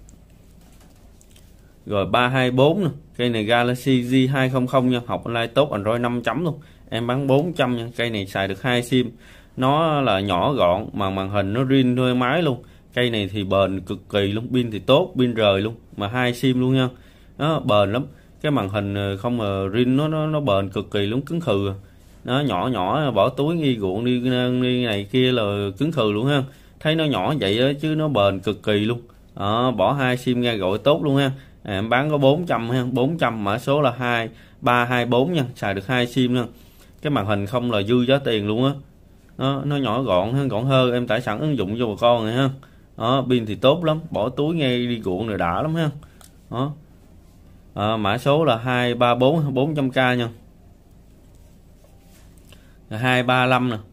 Rồi 324 nè, cây này Galaxy Z200 nha, học online tốt, Android 5 chấm luôn. Em bán 400 nha, cây này xài được 2 sim. Nó là nhỏ gọn mà màn hình nó riêng đôi máy luôn. Cây này thì bền cực kỳ luôn, pin thì tốt, pin rời luôn, mà 2 sim luôn nha. Nó bền lắm. Cái màn hình không mà riêng nó bền cực kỳ luôn, cứng khừ. Nó nhỏ nhỏ bỏ túi nghi ruộng đi này kia là cứng khừ luôn ha. Thấy nó nhỏ vậy đó, chứ nó bền cực kỳ luôn. Bỏ 2 sim ra gọi tốt luôn ha. em bán có 400 ha, 400, mã số là 2324 nha, xài được 2 sim nha. Cái màn hình không là dư giá tiền luôn á, nó nhỏ gọn ha, gọn hơn. Em tải sẵn ứng dụng cho bà con này ha. Đó, pin thì tốt lắm, bỏ túi nghe đi cuộn rồi đã lắm ha. Đó. Mã số là 234 400k nha. 235 nè,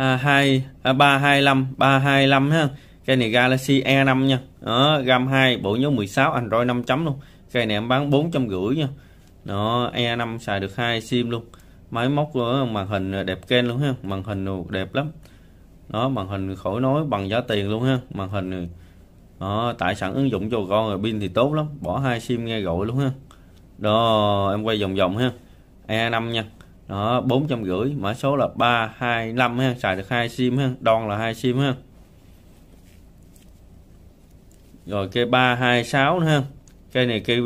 325 ha. Cây này Galaxy E5 nha. Đó, RAM 2, bộ nhớ 16, Android 5 chấm luôn. Cây này em bán 450 nha. Đó, E5 xài được 2 sim luôn. Máy móc của màn hình đẹp kênh luôn ha, màn hình đẹp lắm. Đó, màn hình khỏi nói, bằng giá tiền luôn ha, màn hình này. Đó, tải sẵn ứng dụng cho con rồi, pin thì tốt lắm, bỏ 2 sim nghe gọi luôn ha. Đó, em quay vòng vòng ha. E5 nha. Đó, 450, mã số là 325 ha, xài được 2 sim ha, đon là 2 sim ha. Rồi cây 326 nữa ha. Cây này cây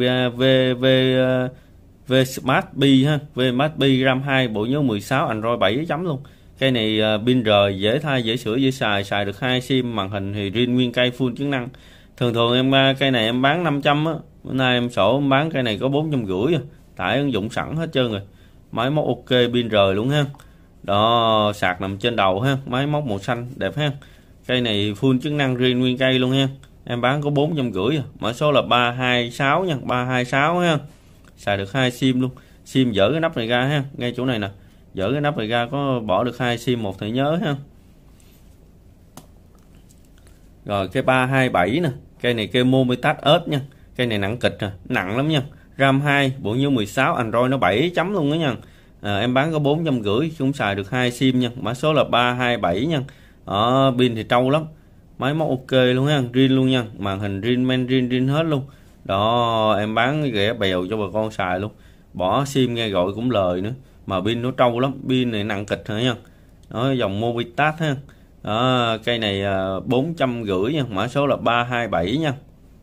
V Smart B ha, V Smart B RAM 2, bộ nhớ 16, Android 7 chấm luôn. Cây này pin rời, dễ thay, dễ sửa, dễ xài, xài được 2 sim, màn hình thì riêng nguyên cây full chức năng. Thường em cây này em bán 500 á, bữa nay em sổ em bán cây này có 450, tải ứng dụng sẵn hết trơn rồi. Máy móc ok, pin rời luôn ha. Đó, sạc nằm trên đầu ha, máy móc màu xanh đẹp ha. Cây này full chức năng riêng nguyên cây luôn ha. Em bán có 450, mã số là 326 nha, 326 ha. Xài được 2 sim luôn. Sim dỡ cái nắp này ra ha, ngay chỗ này nè. Dỡ cái nắp này ra có bỏ được 2 sim, một thẻ nhớ ha. Rồi cây 327 nè, cây này cây Momitat ớt nha. Cây này nặng kịch nè, nặng lắm nha. RAM 2, bộ nhớ 16, Android nó 7 chấm luôn đó nha. Em bán có 450, cũng xài được 2 sim nha. Mã số là 327 nha. Pin thì trâu lắm. Máy móc ok luôn ha, riêng luôn nha, màn hình riêng, men riêng hết luôn. Đó, em bán rẻ bèo cho bà con xài luôn, bỏ sim nghe gọi cũng lời nữa, mà pin nó trâu lắm, pin này nặng kịch thôi nha. Đó, dòng Movitat ha. Đó, cây này 450 nha, mã số là 327 nha.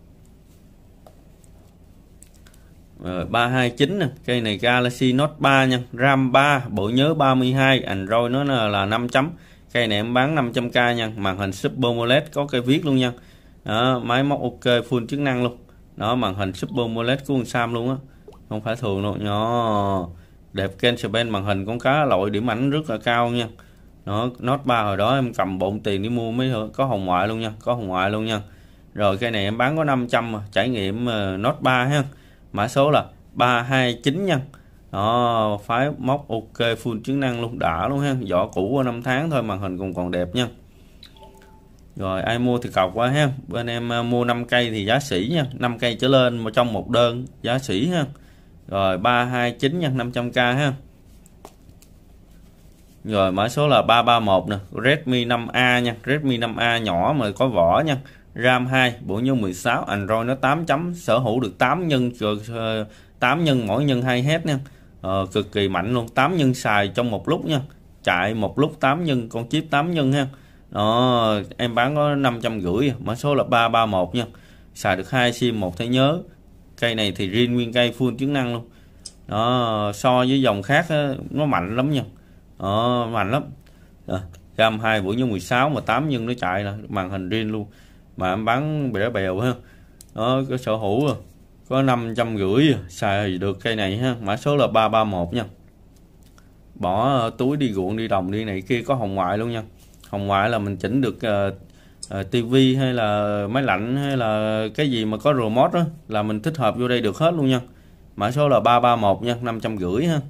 Rồi 329 nè, cây này Galaxy Note 3 nha, RAM 3, bộ nhớ 32, Android nó là 5 chấm. Cây này em bán 500k nha, màn hình Super AMOLED có cây viết luôn nha. Đó, máy móc ok, full chức năng luôn. Đó, màn hình Super AMOLED của con Sam luôn á, không phải thường đâu. Nhỏ đẹp, Kensben màn hình con cá loại, điểm ảnh rất là cao nha. Đó, Note 3 hồi đó em cầm bộn tiền đi mua mới có hồng ngoại luôn nha, có hồng ngoại luôn nha. Rồi cây này em bán có 500 mà, trải nghiệm Note 3 ha. Mã số là 329 nha. Đó, phái móc ok, full chức năng luôn, đã luôn ha. Vỏ cũ qua 5 tháng thôi, màn hình còn đẹp nha. Rồi ai mua thì cọc quá ha. Bên em mua 5 cây thì giá sỉ nha, 5 cây trở lên mà trong một đơn giá sỉ ha. Rồi 329 nha, 500k ha. Rồi mã số là 331 nè, Redmi 5A nha, Redmi 5A nhỏ mà có vỏ nha. RAM 2, bộ nhớ 16, Android nó 8 chấm, sở hữu được 8 nhân, 8 nhân mỗi nhân 2 Hz nha. Cực kỳ mạnh luôn, 8 nhân xài trong một lúc nha, chạy một lúc 8 nhân, con chip 8 nhân ha. Đó, em bán có 550, mã số là 331 nha, xài được 2 sim, một thẻ nhớ. Cây này thì riêng nguyên cây full chức năng luôn. Đó, so với dòng khác á, nó mạnh lắm nha. Mạnh lắm. RAM 2, bộ nhớ 16 mà 8 nhân nó chạy là màn hình riêng luôn, mà em bán bẻ bèo ha. Đó, có sở hữu rồi, có 550 xài được cây này ha. Mã số là 331 nha, bỏ túi đi ruộng đi đồng đi này kia, có hồng ngoại luôn nha. Hồng ngoại là mình chỉnh được tivi hay là máy lạnh hay là cái gì mà có remote đó, là mình tích hợp vô đây được hết luôn nha. Mã số là 331 nha, 550 ha.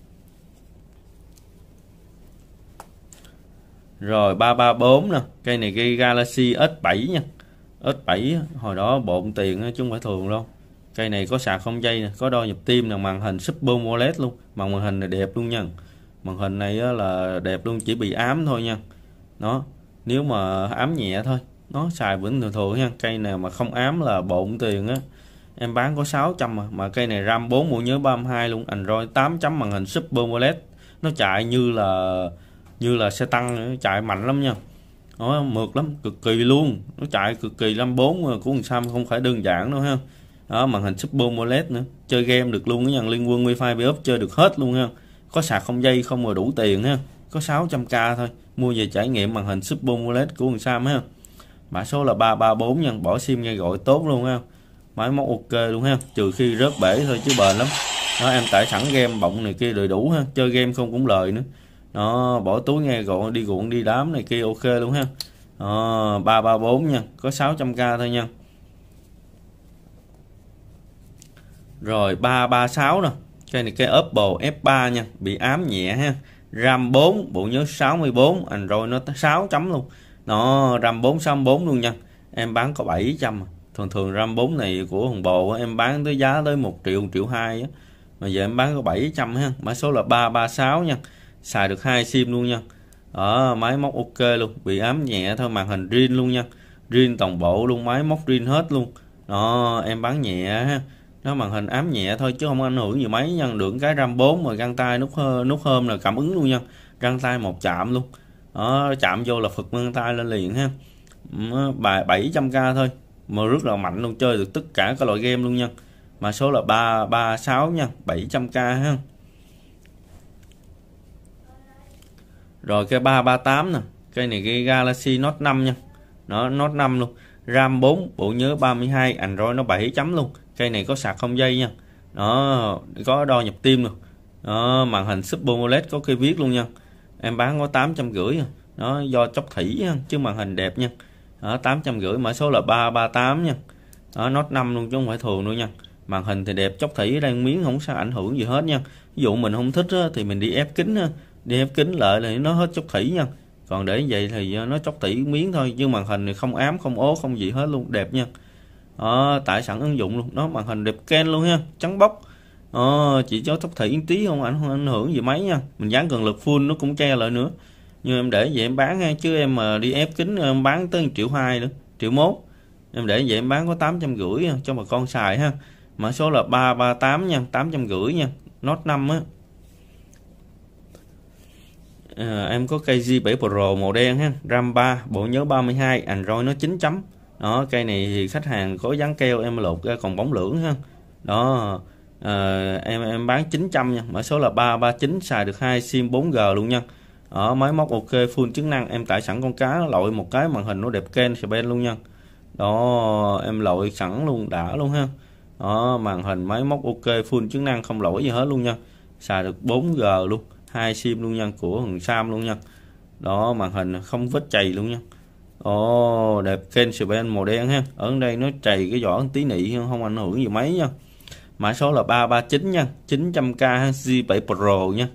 Rồi 334 nè, cây này cây Galaxy S7 nha. S7 hồi đó bộn tiền chứ không phải thường đâu. Cây này có sạc không dây nè, có đo nhịp tim nè, màn hình Super AMOLED luôn, màn hình này đẹp luôn nha. Màn hình này là đẹp luôn, chỉ bị ám thôi nha. Đó, nếu mà ám nhẹ thôi, nó xài vẫn thường nha. Cây này mà không ám là bộn tiền á. Em bán có 600 mà cây này RAM 4, bộ nhớ 32 luôn, Android 8 chấm, màn hình Super AMOLED. Nó chạy như là xe tăng, chạy mạnh lắm nha. Nó mượt lắm, cực kỳ luôn, nó chạy cực kỳ. 54 của thằng Sam không phải đơn giản đâu ha. Đó, màn hình Super AMOLED nữa, chơi game được luôn á nha, liên quân wifi bluetooth chơi được hết luôn ha. Có sạc không dây không mà đủ tiền ha, có 600k thôi, mua về trải nghiệm màn hình Super AMOLED của thằng Sam ha. Mã số là 334 nha, bỏ sim nghe gọi tốt luôn ha. máy móc ok luôn ha, trừ khi rớt bể thôi chứ bền lắm. Đó, em tải sẵn game bọng này kia đầy đủ ha, chơi game không cũng lời nữa. Đó, bỏ túi nghe ruộng đi đám này kia ok luôn ha. Đó, 334 nha, có 600k thôi nha. Rồi 336 nè, cây này cây Oppo F3 nha, bị ám nhẹ ha. RAM 4, bộ nhớ 64, Android nó 6 chấm luôn. Nó RAM 464 luôn nha. Em bán có 700. Thường RAM 4 này của Hồng Bồ em bán tới giá tới 1 triệu, 1 triệu 2 á. Mà giờ em bán có 700 ha. Mã số là 336 nha. Xài được 2 sim luôn nha. Đó, máy móc ok luôn, bị ám nhẹ thôi, màn hình zin luôn nha. Zin toàn bộ luôn, máy móc zin hết luôn. Đó, em bán nhẹ ha. Nó màn hình ám nhẹ thôi chứ không ảnh hưởng gì mấy nha. Được cái RAM 4 mà găng tay nút hôm là cảm ứng luôn nha. Găng tay một chạm luôn. Đó, chạm vô là phật găng tay lên liền ha. 700k thôi mà rất là mạnh luôn, chơi được tất cả các loại game luôn nha. Mã số là 336 nha, 700k ha. Rồi cái 338 nè, cây này cái Galaxy Note 5 nha. Nó Note 5 luôn, RAM 4, bộ nhớ 32, Android nó 7 chấm luôn. Cây này có sạc không dây nha. Đó, có đo nhập tim luôn. Đó, màn hình Super AMOLED có cây viết luôn nha. Em bán có 850. Đó, do chốc thủy nha, chứ màn hình đẹp nha. Đó, 850, mã số là 338 nha. Đó, Note 5 luôn chứ không phải thường đâu nha. Màn hình thì đẹp, chốc thủy đang miếng không sao ảnh hưởng gì hết nha. Ví dụ mình không thích á, thì mình đi ép kính á, đi ép kính lại là nó hết chốc thủy nha. Còn để vậy thì nó chốc thủy miếng thôi, chứ màn hình thì không ám, không ố, không gì hết luôn, đẹp nha. Đó, tải sẵn ứng dụng luôn. Đó, màn hình đẹp ken luôn ha, trắng bóc. Chỉ cho chốc thủy tí không ảnh hưởng gì mấy nha. Mình dán cường lực full nó cũng che lại nữa. Nhưng em để vậy em bán ha, chứ em mà đi ép kính em bán tới 1 triệu 2 nữa, 1 triệu 1. Em để vậy em bán có 850 cho bà con xài ha. Mã số là 338 nha, 850 nha. Note 5 á. Em có cây G7 Pro màu đen ha, RAM 3, bộ nhớ 32, Android nó 9 chấm. Đó, cây này thì khách hàng có dán keo em lột ra còn bóng lưỡng ha. Đó, em bán 900 nha. Mã số là 339, xài được 2 sim 4G luôn nha. Ở máy móc ok, full chức năng, em tải sẵn con cá lội một cái, màn hình nó đẹp ken ben luôn nha. Đó, em lội sẵn luôn, đã luôn ha. Đó, màn hình máy móc ok, full chức năng, không lỗi gì hết luôn nha. Xài được 4G luôn, 2 sim luôn nha, của thằng Sam luôn nha. Đó, màn hình không vết chày luôn nha. Ồ, đẹp ken ben màu đen ha. Ở đây nó chày cái vỏ tí nị không ảnh hưởng gì mấy nha. Mã số là 339 nha, 900k G7 Pro nha.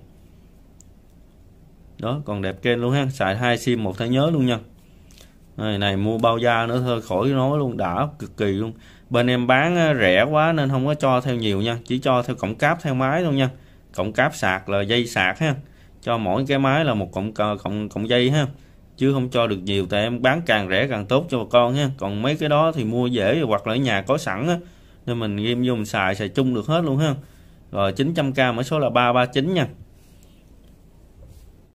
Đó, còn đẹp ken luôn ha, xài 2 sim 1 thẻ nhớ luôn nha. Này mua bao da nữa thôi khỏi nói luôn, đã cực kỳ luôn. Bên em bán rẻ quá nên không có cho theo nhiều nha, chỉ cho theo cổng cáp theo máy luôn nha. Cổng cáp sạc là dây sạc ha, cho mỗi cái máy là một cổng dây ha, chứ không cho được nhiều, tại em bán càng rẻ càng tốt cho bà con ha. Còn mấy cái đó thì mua dễ hoặc là ở nhà có sẵn á, nên mình ghim vô mình xài chung được hết luôn ha. Rồi 900k, mã số là 339 nha.